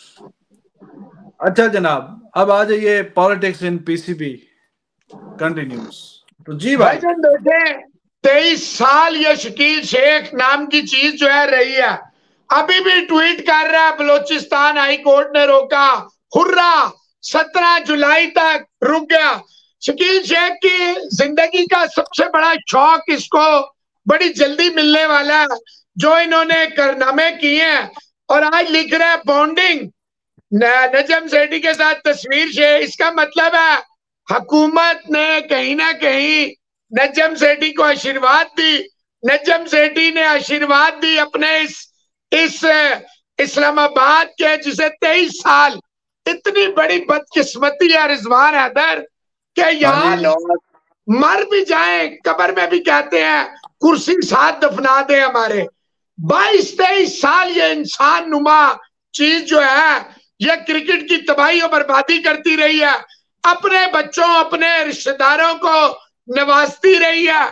अच्छा जनाब, अब आ जाइए पॉलिटिक्स इन पीसीबी कंटिन्यूज। तो जी भाई देखे तेईस साल ये शकील शेख नाम की चीज जो है रही है, अभी भी ट्वीट कर रहा है बलोचिस्तान हाई कोर्ट ने रोका, हुर्रा सत्रह जुलाई तक रुक गया। शकील शेख की जिंदगी का सबसे बड़ा शौक इसको बड़ी जल्दी मिलने वाला है, जो इन्होंने कारनामे किए हैं। और आज लिख रहा है बॉन्डिंग नजम सेठी के साथ तस्वीर से। इसका मतलब है हुकूमत ने कहीं ना कहीं नजम सेठी को आशीर्वाद दी, नजम सेठी ने आशीर्वाद दी अपने इस इस इस्लामाबाद के, जिसे तेईस साल इतनी बड़ी बदकिस्मती है रिजवान हैदर कि यहाँ लोग मर भी जाएं, कब्र में भी कहते हैं कुर्सी साथ दफना दे हमारे। बाईस तेईस साल ये इंसान नुमा चीज जो है ये क्रिकेट की तबाही और बर्बादी करती रही है, अपने बच्चों अपने रिश्तेदारों को नवाजती रही है।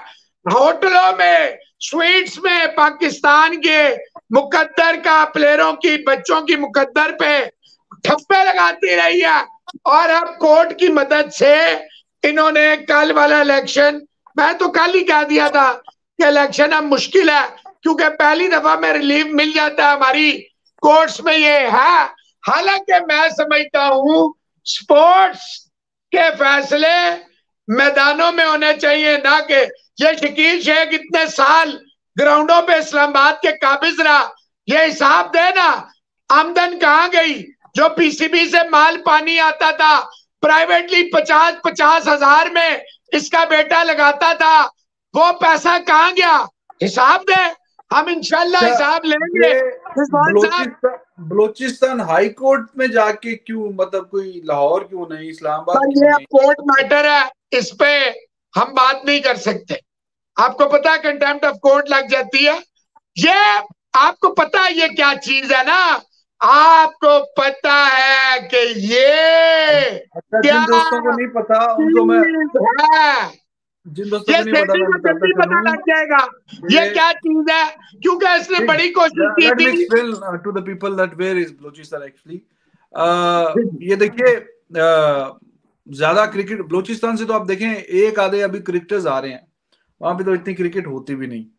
होटलों में, स्वीट्स में पाकिस्तान के मुकद्दर का, प्लेयरों की, बच्चों की मुकद्दर पे ठप्पे लगाती रही है। और अब कोर्ट की मदद से इन्होंने कल वाला इलेक्शन, मैं तो कल ही कह दिया था कि इलेक्शन अब मुश्किल है, क्योंकि पहली दफा में रिलीफ मिल जाता है हमारी कोर्ट्स में ये है। हालांकि मैं समझता हूं स्पोर्ट्स के फैसले मैदानों में होने चाहिए, ना कि ये शकील शेख इतने साल ग्राउंडों पे इस्लामाबाद के काबिज रहा। ये हिसाब देना आमदन कहाँ गई? जो पीसीबी से माल पानी आता था प्राइवेटली पचास पचास हजार में इसका बेटा लगाता था, वो पैसा कहाँ गया? हिसाब दे, हम इंशाल्लाह हिसाब लेंगे। बलोचिस्तान बलोचिस्तान हाई कोर्ट में जाके क्यों, मतलब कोई लाहौर क्यों नहीं, इस्लामाबाद ये कोर्ट मैटर है, इस पे हम बात नहीं कर सकते। आपको पता है कंटेम्प्ट ऑफ कोर्ट लग जाती है। ये आपको पता है ये क्या चीज है ना? आपको पता है कि ये अच्छा, क्या जिन दोस्तों को नहीं पता उनको मैं है, जिन दोस्तों ये को नहीं पता मैं जल्दी पता लग जाएगा ये क्या चीज है, क्योंकि इसने बड़ी कोशिश की Let me थी। explain uh, to the people that where is Balochistan actually. uh, ये देखिए, uh, ज्यादा क्रिकेट बलोचिस्तान से तो आप देखें एक आधे अभी क्रिकेटर्स आ रहे हैं, वहां पे तो इतनी क्रिकेट होती भी नहीं।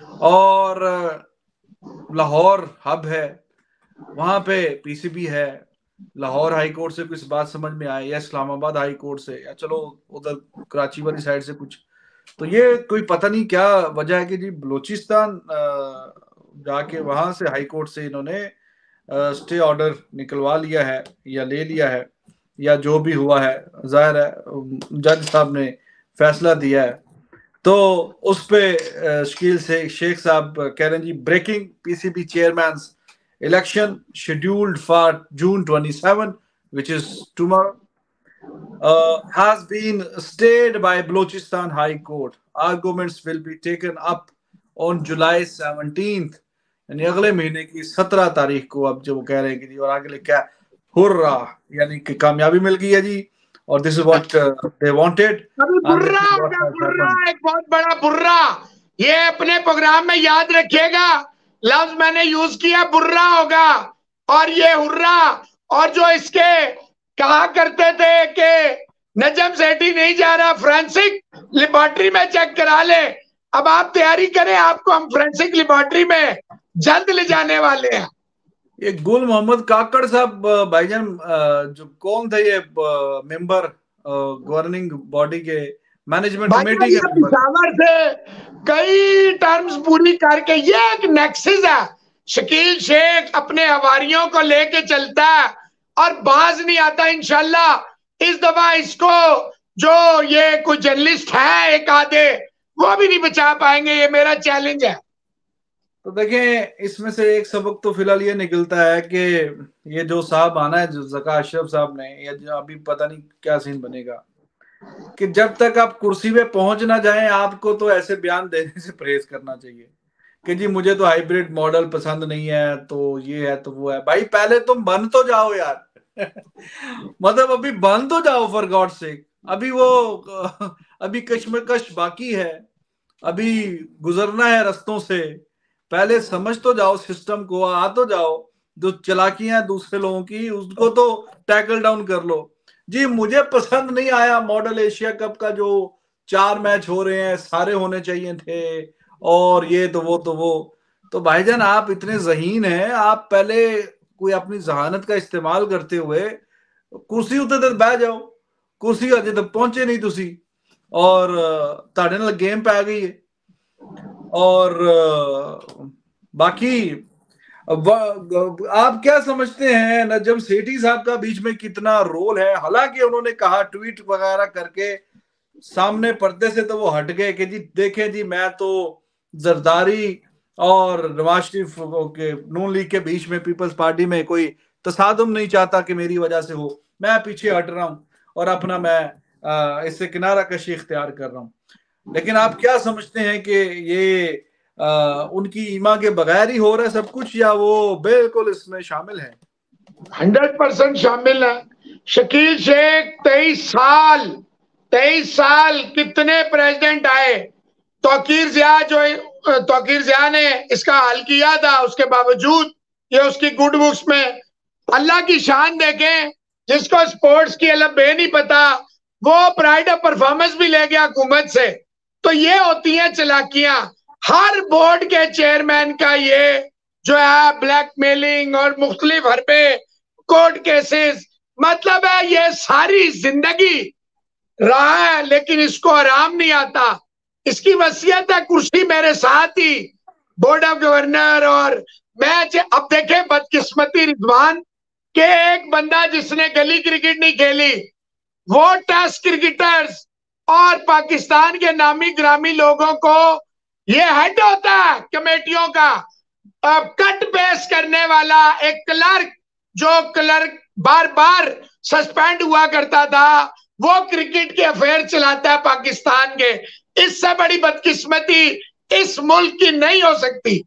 और uh, लाहौर हब है, वहां पे पीसीबी है। लाहौर हाई कोर्ट से कुछ बात समझ में आए, या इस्लामाबाद हाई कोर्ट से, या चलो उधर कराची वाली साइड से कुछ, तो ये कोई पता नहीं क्या वजह है कि जी बलोचिस्तान जाके वहां से हाई कोर्ट से इन्होंने स्टे ऑर्डर निकलवा लिया है या ले लिया है, या जो भी हुआ है, जाहिर है जज साहब ने फैसला दिया है। तो उस पे शकील से शेख साहब कह रहे हैं जी, breaking PCB chairman election scheduled for June twenty-seventh, which is tomorrow, uh, has been stayed by Balochistan High Court. Arguments will be taken up on July seventeenth, यानी अगले महीने की सत्रह तारीख को। अब जो वो कह रहे हैं कि जी, और आगे क्या, हुर्रा, यानी कि कामयाबी मिल गई है जी, और this is what they wanted. बुर्रा होगा, बुर्रा, एक बहुत बड़ा बुर्रा, ये अपने प्रोग्राम में याद रखिएगा, लफ्ज मैंने यूज किया बुर्रा होगा। और ये हुर्रा, और जो इसके कहा करते थे कि नजम सेठी नहीं जा रहा, फोरेंसिक लेबोरेटरी में चेक करा ले। अब आप तैयारी करें, आपको हम फोरेंसिक लेबोरेटरी में जल्द ले जाने वाले हैं। ये गुल मोहम्मद काकड़ साहब भाईजान, जो कौन थे ये मेंबर गवर्निंग बॉडी के, मैनेजमेंट कमेटी के पेशावर से कई टर्म्स पूरी करके, ये एक नेक्सस है। शकील शेख अपने हवारियों को लेके चलता है और बाज नहीं आता। इंशाल्लाह इस दफा इसको जो ये कोई जर्नलिस्ट है एक आधे, वो भी नहीं बचा पाएंगे, ये मेरा चैलेंज है। तो देखें, इसमें से एक सबक तो फिलहाल ये निकलता है कि ये जो साहब आना है, जो ज़का अशरफ साहब ने, या जो अभी पता नहीं क्या सीन बनेगा, कि जब तक आप कुर्सी पे पहुंच ना जाएं, आपको तो ऐसे बयान देने से परहेज करना चाहिए कि जी मुझे तो हाइब्रिड मॉडल पसंद नहीं है, तो ये है तो वो है। भाई पहले तुम बन तो जाओ यार मतलब अभी बन तो जाओ फॉर गॉड सेक। अभी वो अभी कश्मकश बाकी है, अभी गुजरना है रस्तों से, पहले समझ तो जाओ सिस्टम को, आ तो जाओ। जो चालाकियां दूसरे लोगों की, उसको तो टैकल डाउन कर लो। जी मुझे पसंद नहीं आया मॉडल एशिया कप का, जो चार मैच हो रहे हैं, सारे होने चाहिए थे, और ये तो वो तो वो तो भाईजान आप इतने ज़हीन हैं, आप पहले कोई अपनी जहानत का इस्तेमाल करते हुए कुर्सी उत्ते तक बह जाओ। कुर्सी अजे तक पहुंचे नहीं तुसी, और ताड़े नाल गेम पै गई है। और बाकी आप क्या समझते हैं नजम सेठी साहब का बीच में कितना रोल है? हालांकि उन्होंने कहा ट्वीट वगैरह करके, सामने पर्दे से तो वो हट गए कि जी देखें जी, मैं तो जरदारी और नवाज शरीफ के नून लीग के बीच में, पीपल्स पार्टी में कोई तसादुम नहीं चाहता कि मेरी वजह से हो, मैं पीछे हट रहा हूं और अपना मैं इससे किनारा कशी इख्तियार कर रहा हूं। लेकिन आप क्या समझते हैं कि ये आ, उनकी ईमा के बगैर ही हो रहा है सब कुछ, या वो बिल्कुल इसमें शामिल है? हंड्रेड परसेंट शामिल है। शकील शेख तेईस साल तेईस साल कितने प्रेसिडेंट आए, तौकीर जिया जो तौकीर जिया ने इसका हल किया था, उसके बावजूद ये उसकी गुड बुक्स में। अल्लाह की शान देखें, जिसको स्पोर्ट्स की अलग बे नहीं पता, वो प्राइड ऑफ परफॉर्मेंस भी ले गया हुकूमत से। तो ये होती हैं चलाकियां। हर बोर्ड के चेयरमैन का ये जो है ब्लैकमेलिंग और मुख्तलिफ हरबे कोर्ट केसेस, मतलब है ये सारी जिंदगी रहा है, लेकिन इसको आराम नहीं आता। इसकी वसीयत है कुर्सी मेरे साथ ही, बोर्ड ऑफ गवर्नर। और मैच अब देखें बदकिस्मती रिजवान के एक बंदा जिसने गली क्रिकेट नहीं खेली, वो टेस्ट क्रिकेटर्स और पाकिस्तान के नामी ग्रामी लोगों को, ये हेड होता है कमेटियों का, अब कट पेश करने वाला एक क्लर्क, जो क्लर्क बार बार सस्पेंड हुआ करता था, वो क्रिकेट के अफेयर चलाता है पाकिस्तान के। इससे बड़ी बदकिस्मती इस मुल्क की नहीं हो सकती।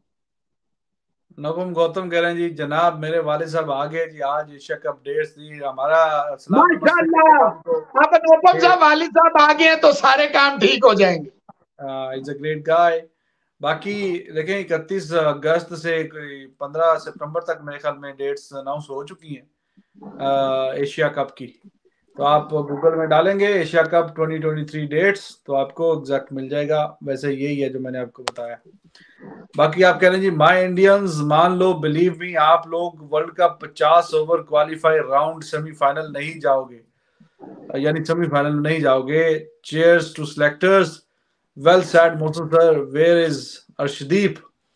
नकुम गौतम कह रहे हैं जी, जनाब मेरे वाले साहब आ गए जी, आज एशिया कप डेट्स दी हमारा सलाम नमस्ते। माशाल्लाह, अब नकुम साहब वाले साहब आ गए तो सारे काम ठीक हो जाएंगे। Is a great guy. बाकी देखें इकतीस अगस्त से पंद्रह सितंबर तक मेरे ख्याल में डेट्स अनाउंस हो चुकी हैं एशिया कप की। तो आप गूगल में डालेंगे Asia cup twenty twenty three dates, तो आपको एग्जैक्ट मिल जाएगा। वैसे यही है जो मैंने आपको बताया। बाकी आप कह रहे हैं जी, माय इंडियंस मान लो बिलीव मी, आप लोग वर्ल्ड कप पचास ओवर क्वालिफाई राउंड सेमीफाइनल नहीं जाओगे, यानी सेमीफाइनल में नहीं जाओगे। Cheers to selectors, well said Mohsin sir, where is Arshdeep.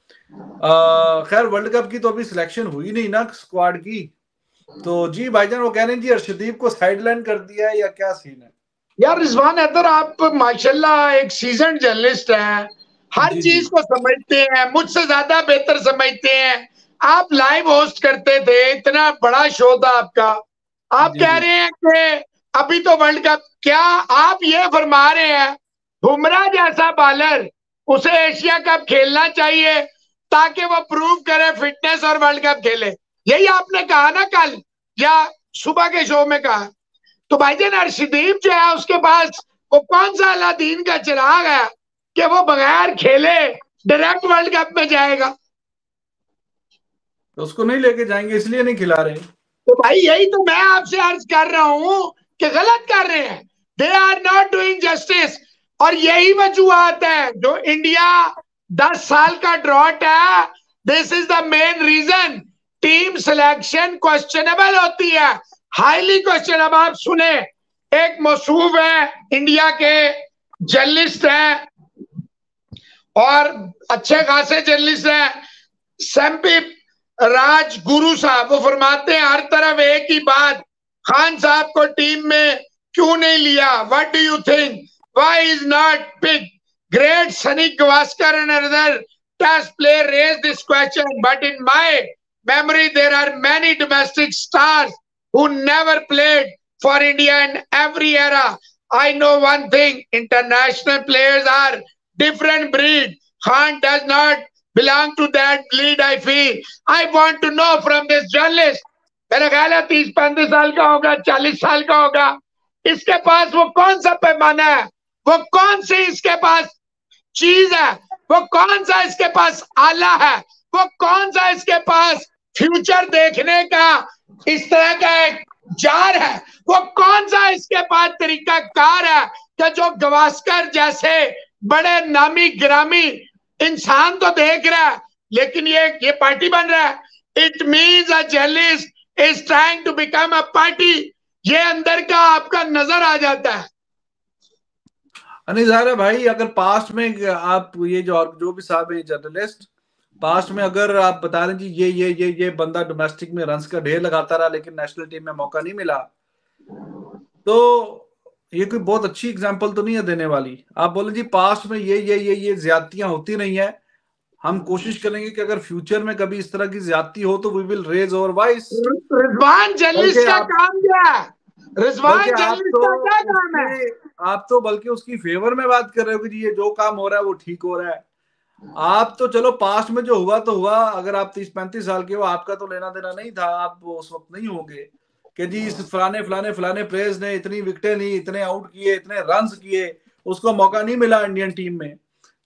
खैर वर्ल्ड कप की तो अभी सिलेक्शन हुई नहीं ना स्क्वाड की, तो जी भाईजान वो कह रहे हैं जी अर्शदीप को साइडलाइन कर दिया है या क्या सीन है? यार रिजवान हैदर, आप माशाल्लाह एक सीजन जर्नलिस्ट हैं, हर चीज को समझते हैं, मुझसे ज्यादा बेहतर समझते हैं। आप लाइव होस्ट करते थे, इतना बड़ा शो था आपका। आप कह रहे हैं कि अभी तो वर्ल्ड कप, क्या आप ये फरमा रहे हैं बुमराह जैसा बॉलर उसे एशिया कप खेलना चाहिए ताकि वो प्रूव करे फिटनेस और वर्ल्ड कप खेले? यही आपने कहा ना कल या सुबह के शो में कहा। तो भाईजान अर्शदीप जो है उसके पास वो कौन सा अलादीन का चिराग है कि वो बगैर खेले डायरेक्ट वर्ल्ड कप में जाएगा? तो उसको नहीं लेके जाएंगे इसलिए नहीं खिला रहे। तो भाई यही तो मैं आपसे अर्ज कर रहा हूं कि गलत कर रहे हैं, they are not doing justice. और यही वजूहत है जो इंडिया दस साल का ड्रॉट है, this is the main reason. Team selection questionable होती है, हाईली क्वेश्चन। अब आप सुने, एक मौसूफ है इंडिया के जर्नलिस्ट हैं और अच्छे खासे जर्नलिस्ट हैं, सैम्पी राजगुरु साहब, वो फरमाते हैं हर तरफ एक ही बात, खान साहब को टीम में क्यों नहीं लिया? What do you think, why is not pick? Great Sunny Gavaskar and other test player raise this question, but in my memory there are many domestic stars who never played for India in every era. I know one thing, international players are different breed. Khan does not belong to that breed, I feel. I want to know from this journalist, मेरा ख्याल है तीस पैंतीस साल का होगा, चालीस साल का होगा, इसके पास वो कौन सा पैमाना है, वो कौन सी इसके पास चीज है, वो कौन सा इसके पास आला है, वो कौन सा इसके पास फ्यूचर देखने का इस तरह का एक जार है, वो कौन सा इसके पास तरीका कार है कि जो गवास्कर जैसे बड़े नामी गिरामी इंसान तो देख रहा है लेकिन ये ये पार्टी बन रहा है। It means a journalist is trying to become a party. ये अंदर का आपका नजर आ जाता है। नहीं ज़ाहिर है भाई, अगर पास्ट में आप ये जो जो भी साहब है जर्नलिस्ट, पास्ट में अगर आप बता रहे जी ये ये ये ये बंदा डोमेस्टिक में रन्स का ढेर लगाता रहा लेकिन नेशनल टीम में मौका नहीं मिला, तो ये कोई बहुत अच्छी एग्जांपल तो नहीं है देने वाली। आप बोले जी पास्ट में ये ये ये ये ज्यादतियां होती नहीं है, हम कोशिश करेंगे कि अगर फ्यूचर में कभी इस तरह की ज्यादती हो तो we will raise our voice. Rizwan journalist का काम क्या है? रिजवान जर्नलिस्ट का क्या काम है? आप तो बल्कि उसकी फेवर में बात कर रहे हो कि जी ये जो काम हो रहा है वो ठीक हो रहा है। आप तो चलो पास्ट में जो हुआ तो हुआ, अगर आप तीस पैंतीस साल के हो आपका तो लेना देना नहीं था, आप उस वक्त नहीं होंगे कि जी इस फलाने फलाने फलाने प्लेयर्स ने इतनी विकेटें ली, इतने आउट किए, इतने रन्स किए, उसको मौका नहीं मिला इंडियन टीम में।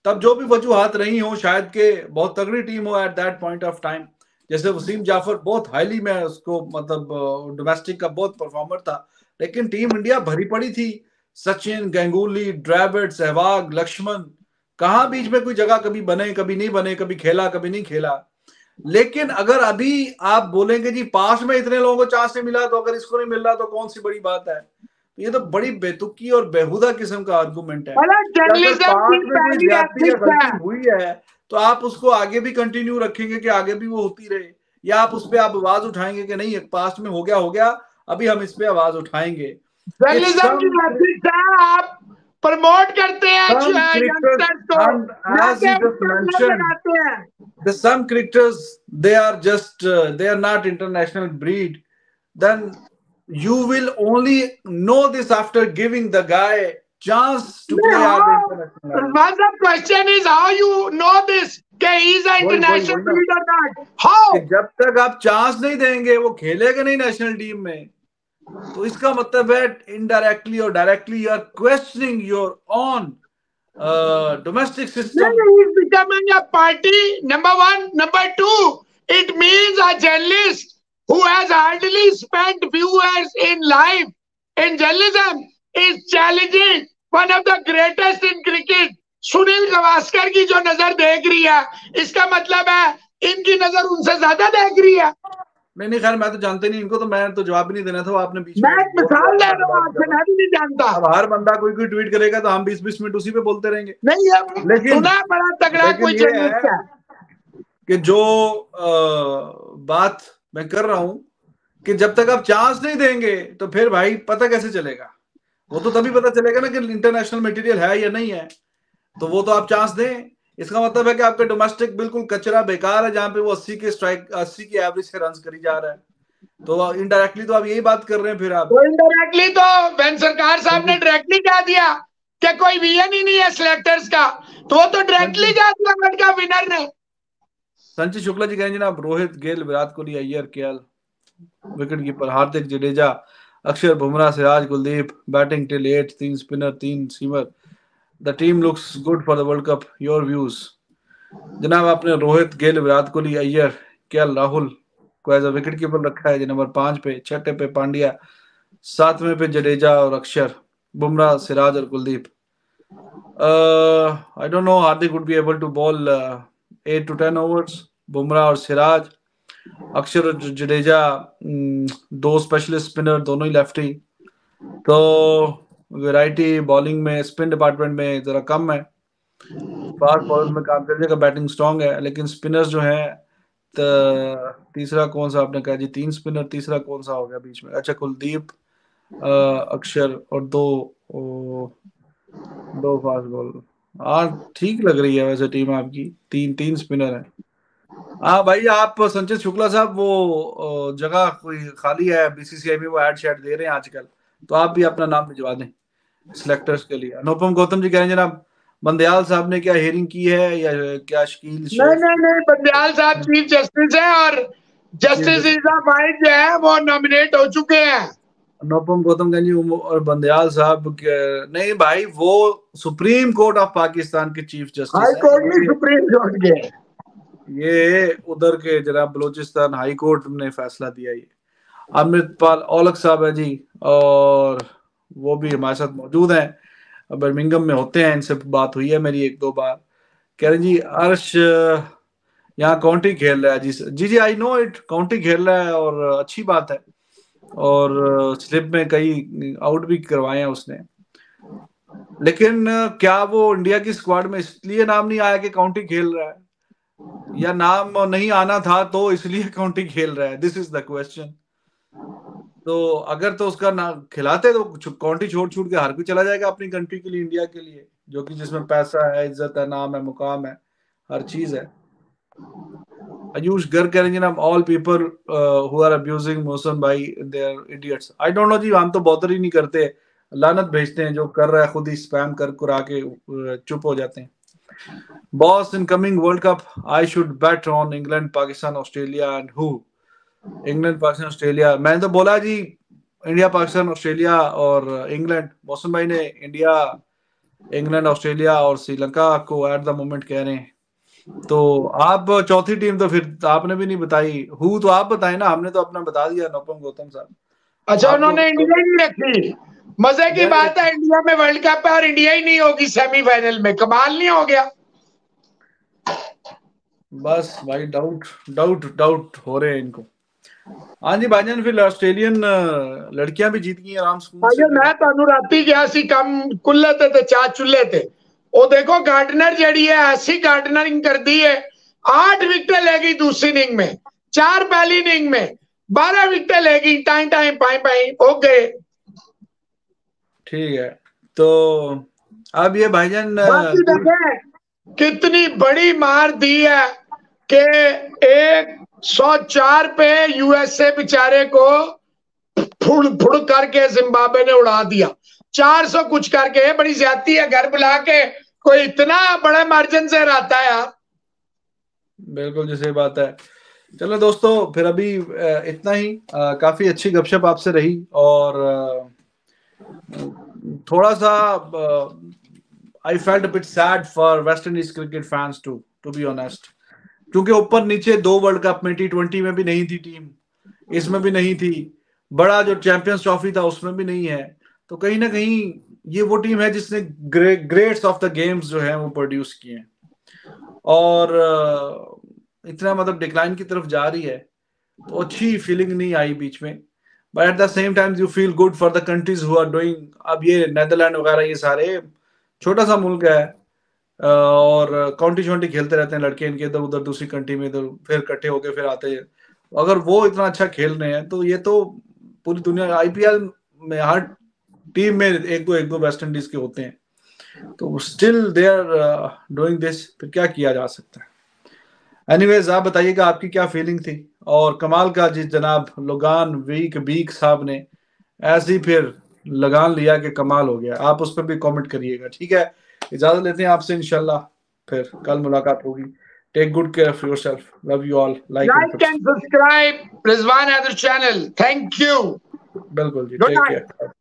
तब जो भी वजूहात रही हो, शायद के बहुत तगड़ी टीम हो at that point of time, जैसे वसीम जाफर बहुत हाईली, मैं उसको मतलब डोमेस्टिक का बहुत परफॉर्मर था, लेकिन टीम इंडिया भरी पड़ी थी, सचिन, गांगुली, द्रविड़, सहवाग, लक्ष्मण, कहाँ बीच में कोई जगह कभी बने कभी नहीं बने, कभी खेला कभी नहीं खेला। लेकिन अगर अभी आप बोलेंगे जी पास में इतने लोगों को चांस नहीं मिला, तो अगर इसको नहीं मिल रहा तो कौन सी बड़ी बात है, ये तो बड़ी बेतुकी और बेहुदा किस्म का आर्गुमेंट है। अगर पास में कोई ज्यादती या गलती हुई है तो आप उसको आगे भी कंटिन्यू रखेंगे कि आगे भी वो होती रहे, या आप उस पर आप आवाज उठाएंगे कि नहीं पास्ट में हो गया हो गया, अभी हम इस पे आवाज उठाएंगे। जर्नलिज्म की एथिक्स है, आप प्रमोट करते हैं यंगस्टर्स को, ना कि लगाते हैं। The some cricketers, they are just uh, they are not international breed. Then you will only know this after giving the guy chance to play at the international level. One the question is how you know this कि he is an international breed or not? How? जब तक आप chance नहीं देंगे वो खेलेगा नहीं national team में, तो इसका मतलब है इनडायरेक्टली और directly you are questioning your own domestic system. He is becoming a party. Number one, number two, it means a journalist who has hardly spent few years in life in journalism is challenging one of the greatest in cricket. Sunil Gavaskar की जो नजर देख रही है, इसका मतलब है इनकी नजर उनसे ज्यादा देख रही है. नहीं नहीं खैर, मैं तो जानते नहीं इनको, तो मैं तो जवाब भी नहीं देना था, वो आपने बीच में मिसाल दे रहा हूं आपसे, मैं भी नहीं जानता. अब हर बंदा कोई कोई ट्वीट करेगा तो हम बीस बीस मिनट उसी पे बोलते रहेंगे. नहीं है, लेकिन बड़ा तगड़ा कोई जर्नलिस्ट है कि जो आ, बात मैं कर रहा हूं कि जब तक आप चांस नहीं देंगे तो फिर भाई पता कैसे चलेगा? वो तो तभी पता चलेगा ना कि इंटरनेशनल मटेरियल है या नहीं है. तो वो तो आप चांस दें. इसका मतलब है कि आपका डोमेस्टिक बिल्कुल कचरा बेकार है, जहां पे वो अस्सी के स्ट्राइक अस्सी की एवरेज से रन करी जा रहा है. तो इनडायरेक्टली तो आप यही बात कर रहे हैं. फिर आप तो इनडायरेक्टली तो वेन सरकार साहब ने डायरेक्टली कह दिया कि कोई विजन ही नहीं है सिलेक्टर्स का, तो वो तो डायरेक्टली कह दिया वर्ल्ड का विनर ने. संचित शुक्ला जी कहेंगे ना, Rohit, Gill, Virat Kohli, Iyer, KL, wicket keeper Hardik, Jadeja, Axar, Bumrah, Siraj, Kuldeep, batting till eight, तीन स्पिनर, तीन seamer. The team looks good for the World Cup. Your views? जनाब आपने रोहित, गेल, विराट कोहली, अय्यर, केएल राहुल को एज अ विकेट कीपर रखा है जी. नंबर पांच पे, छठे पे पांड्या, सातवें पे जडेजा और अक्षर, बुमराह, सिराज और Kuldeep. I don't know, Hardik would be able to bowl eight to ten overs. Bumrah और सिराज, अक्षर और जडेजा दो स्पेशलिस्ट स्पिनर, दोनों ही लेफ्टी. तो वैरायटी बॉलिंग में, स्पिन डिपार्टमेंट में जरा कम है. फास्ट बॉलर में काम करने का बैटिंग स्ट्रांग है, लेकिन स्पिनर्स जो है, तीसरा कौन सा आपने कहा जी? तीन स्पिनर, तीसरा कौन सा हो गया बीच में? अच्छा, कुलदीप, अक्षर और दो ओ, दो फास्ट बॉलर. हाँ ठीक लग रही है वैसे टीम आपकी, तीन तीन स्पिनर है. हाँ भाई, आप संचित शुक्ला साहब वो जगह कोई खाली है बीसीसीआई में, वो एड शेड दे रहे हैं आजकल, तो आप भी अपना नाम भिजवा दें सिलेक्टर्स के लिए. अनुपम गौतम जी कह रहे हैं जनाब, बंदयाल साहब ने क्या हेयरिंग की है या क्या? शकील नहीं नहीं नहीं, बंदयाल साहब चीफ जस्टिस है और जस्टिस इजा फाइज जो है वो नॉमिनेट हो चुके हैं. अनुपम गौतम जी और बंदयाल साहब नहीं भाई, वो सुप्रीम कोर्ट ऑफ पाकिस्तान के चीफ जस्टिस, हाई कोर्ट में सुप्रीम कोर्ट के, ये उधर के जनाब बलूचिस्तान हाई कोर्ट ने फैसला दिया. ये अमृतपाल औलख साहब है जी, और वो भी हमारे साथ मौजूद हैं, बर्मिंघम में होते हैं. इनसे बात हुई है मेरी एक दो बार. कह रहे जी अर्श यहाँ काउंटी खेल रहा है जी. जी जी आई नो इट, काउंटी खेल रहा है और अच्छी बात है, और स्लिप में कई आउट भी करवाए हैं उसने. लेकिन क्या वो इंडिया की स्क्वाड में इसलिए नाम नहीं आया कि काउंटी खेल रहा है, या नाम नहीं आना था तो इसलिए काउंटी खेल रहा है? This is the question. तो अगर तो उसका ना खिलाते तो काउंटी छोड़ छूट के हर कोई चला जाएगा अपनी कंट्री के लिए, इंडिया के लिए, जो कि जिसमें पैसा है, इज्जत है, नाम है, मुकाम है, हर चीज है. आयुष गर्ग कह रहे हैं all people who are abusing Mausam भाई they are idiots. I don't know जी, हम तो बॉदर ही नहीं करते, लानत भेजते हैं. जो कर रहा है खुद ही स्पैम कर कुरा के चुप हो जाते हैं. Boss, in coming world cup I should bet on England, Pakistan, Australia and who? England, Pakistan, Australia. मैंने तो बोला जी इंडिया, पाकिस्तान, ऑस्ट्रेलिया और इंग्लैंड. मौसम भाई ने इंडिया इंग्लैंड, ऑस्ट्रेलिया और श्रीलंका को एट द मोमेंट कह रहे हैं। तो आप चौथी टीम तो फिर आपने भी नहीं बताई, हु तो आप बताए ना, हमने तो अपना बता दिया, अनुपम गौतम साहब। अच्छा, उन्होंने इंडिया ही नहीं रखी। मजे की बात है, इंडिया में वर्ल्ड कप है और इंडिया ही नहीं होगी सेमीफाइनल में, कमाल नहीं हो गया? बस भाई डाउट डाउट डाउट हो रहे हैं इनको। हाँ जी भाईजान, फिर ऑस्ट्रेलियन लड़कियां भी जीत गई आराम से। मैं तो राती गया सी कम कुल्ले थे, थे चार चुल्ले थे। वो देखो गार्डनर जड़ी है ऐसी गार्डनरिंग कर दी है, आठ विकेट ले गई दूसरी इनिंग में, चार पहली इनिंग में, बारह विकेट ले गई, टाइम टाइम पाई पाई हो गए। ठीक है, तो अब ये भाईजान कितनी बड़ी मार दी है कि एक सौ चार पे यूएसए बेचारे को फुड़ फुड़ करके जिम्बाब्वे ने उड़ा दिया, चार सौ कुछ करके। बड़ी ज्यादती है, घर बुला के कोई इतना बड़ा मार्जिन से रहता है यार। बिल्कुल जैसे बात है। चलो दोस्तों, फिर अभी इतना ही। आ, काफी अच्छी गपशप आपसे रही, और आ, थोड़ा सा I felt a bit sad for West Indies cricket fans to to be honest, क्योंकि ऊपर नीचे दो वर्ल्ड कप में टी ट्वेंटी में भी नहीं थी टीम, इसमें भी नहीं थी, बड़ा जो चैंपियंस ट्रॉफी था उसमें भी नहीं है। तो कहीं ना कहीं ये वो टीम है जिसने ग्रे, ग्रेट्स ऑफ द गेम्स जो है वो प्रोड्यूस किए हैं, और इतना मतलब डिक्लाइन की तरफ जा रही है, तो अच्छी फीलिंग नहीं आई बीच में। But at the same time you feel good for the countries who are doing. अब ये नेदरलैंड वगैरह ये सारे छोटा सा मुल्क है, और काउंटी शॉन्टी खेलते रहते हैं लड़के इनके, इधर उधर दूसरी कंट्री में, इधर फिर इकट्ठे होके फिर आते हैं। अगर वो इतना अच्छा खेल रहे हैं तो ये तो पूरी दुनिया, आईपीएल में हर टीम में एक दो एक दो वेस्ट इंडीज के होते हैं, तो still they are doing this, फिर क्या किया जा सकता है। एनीवेज, आप बताइएगा आपकी क्या फीलिंग थी, और कमाल का जिस जनाब लोगान वीक बीक साहब ने ऐसे ही फिर लगान लिया कि कमाल हो गया, आप उस पर भी कमेंट करिएगा। ठीक है, इजाजत लेते हैं आपसे, इंशाल्लाह फिर कल मुलाकात होगी। Take good care of yourself, love you all, like and subscribe Rizwan Haider channel. Thank you. बिल्कुल जी, टेक केयर।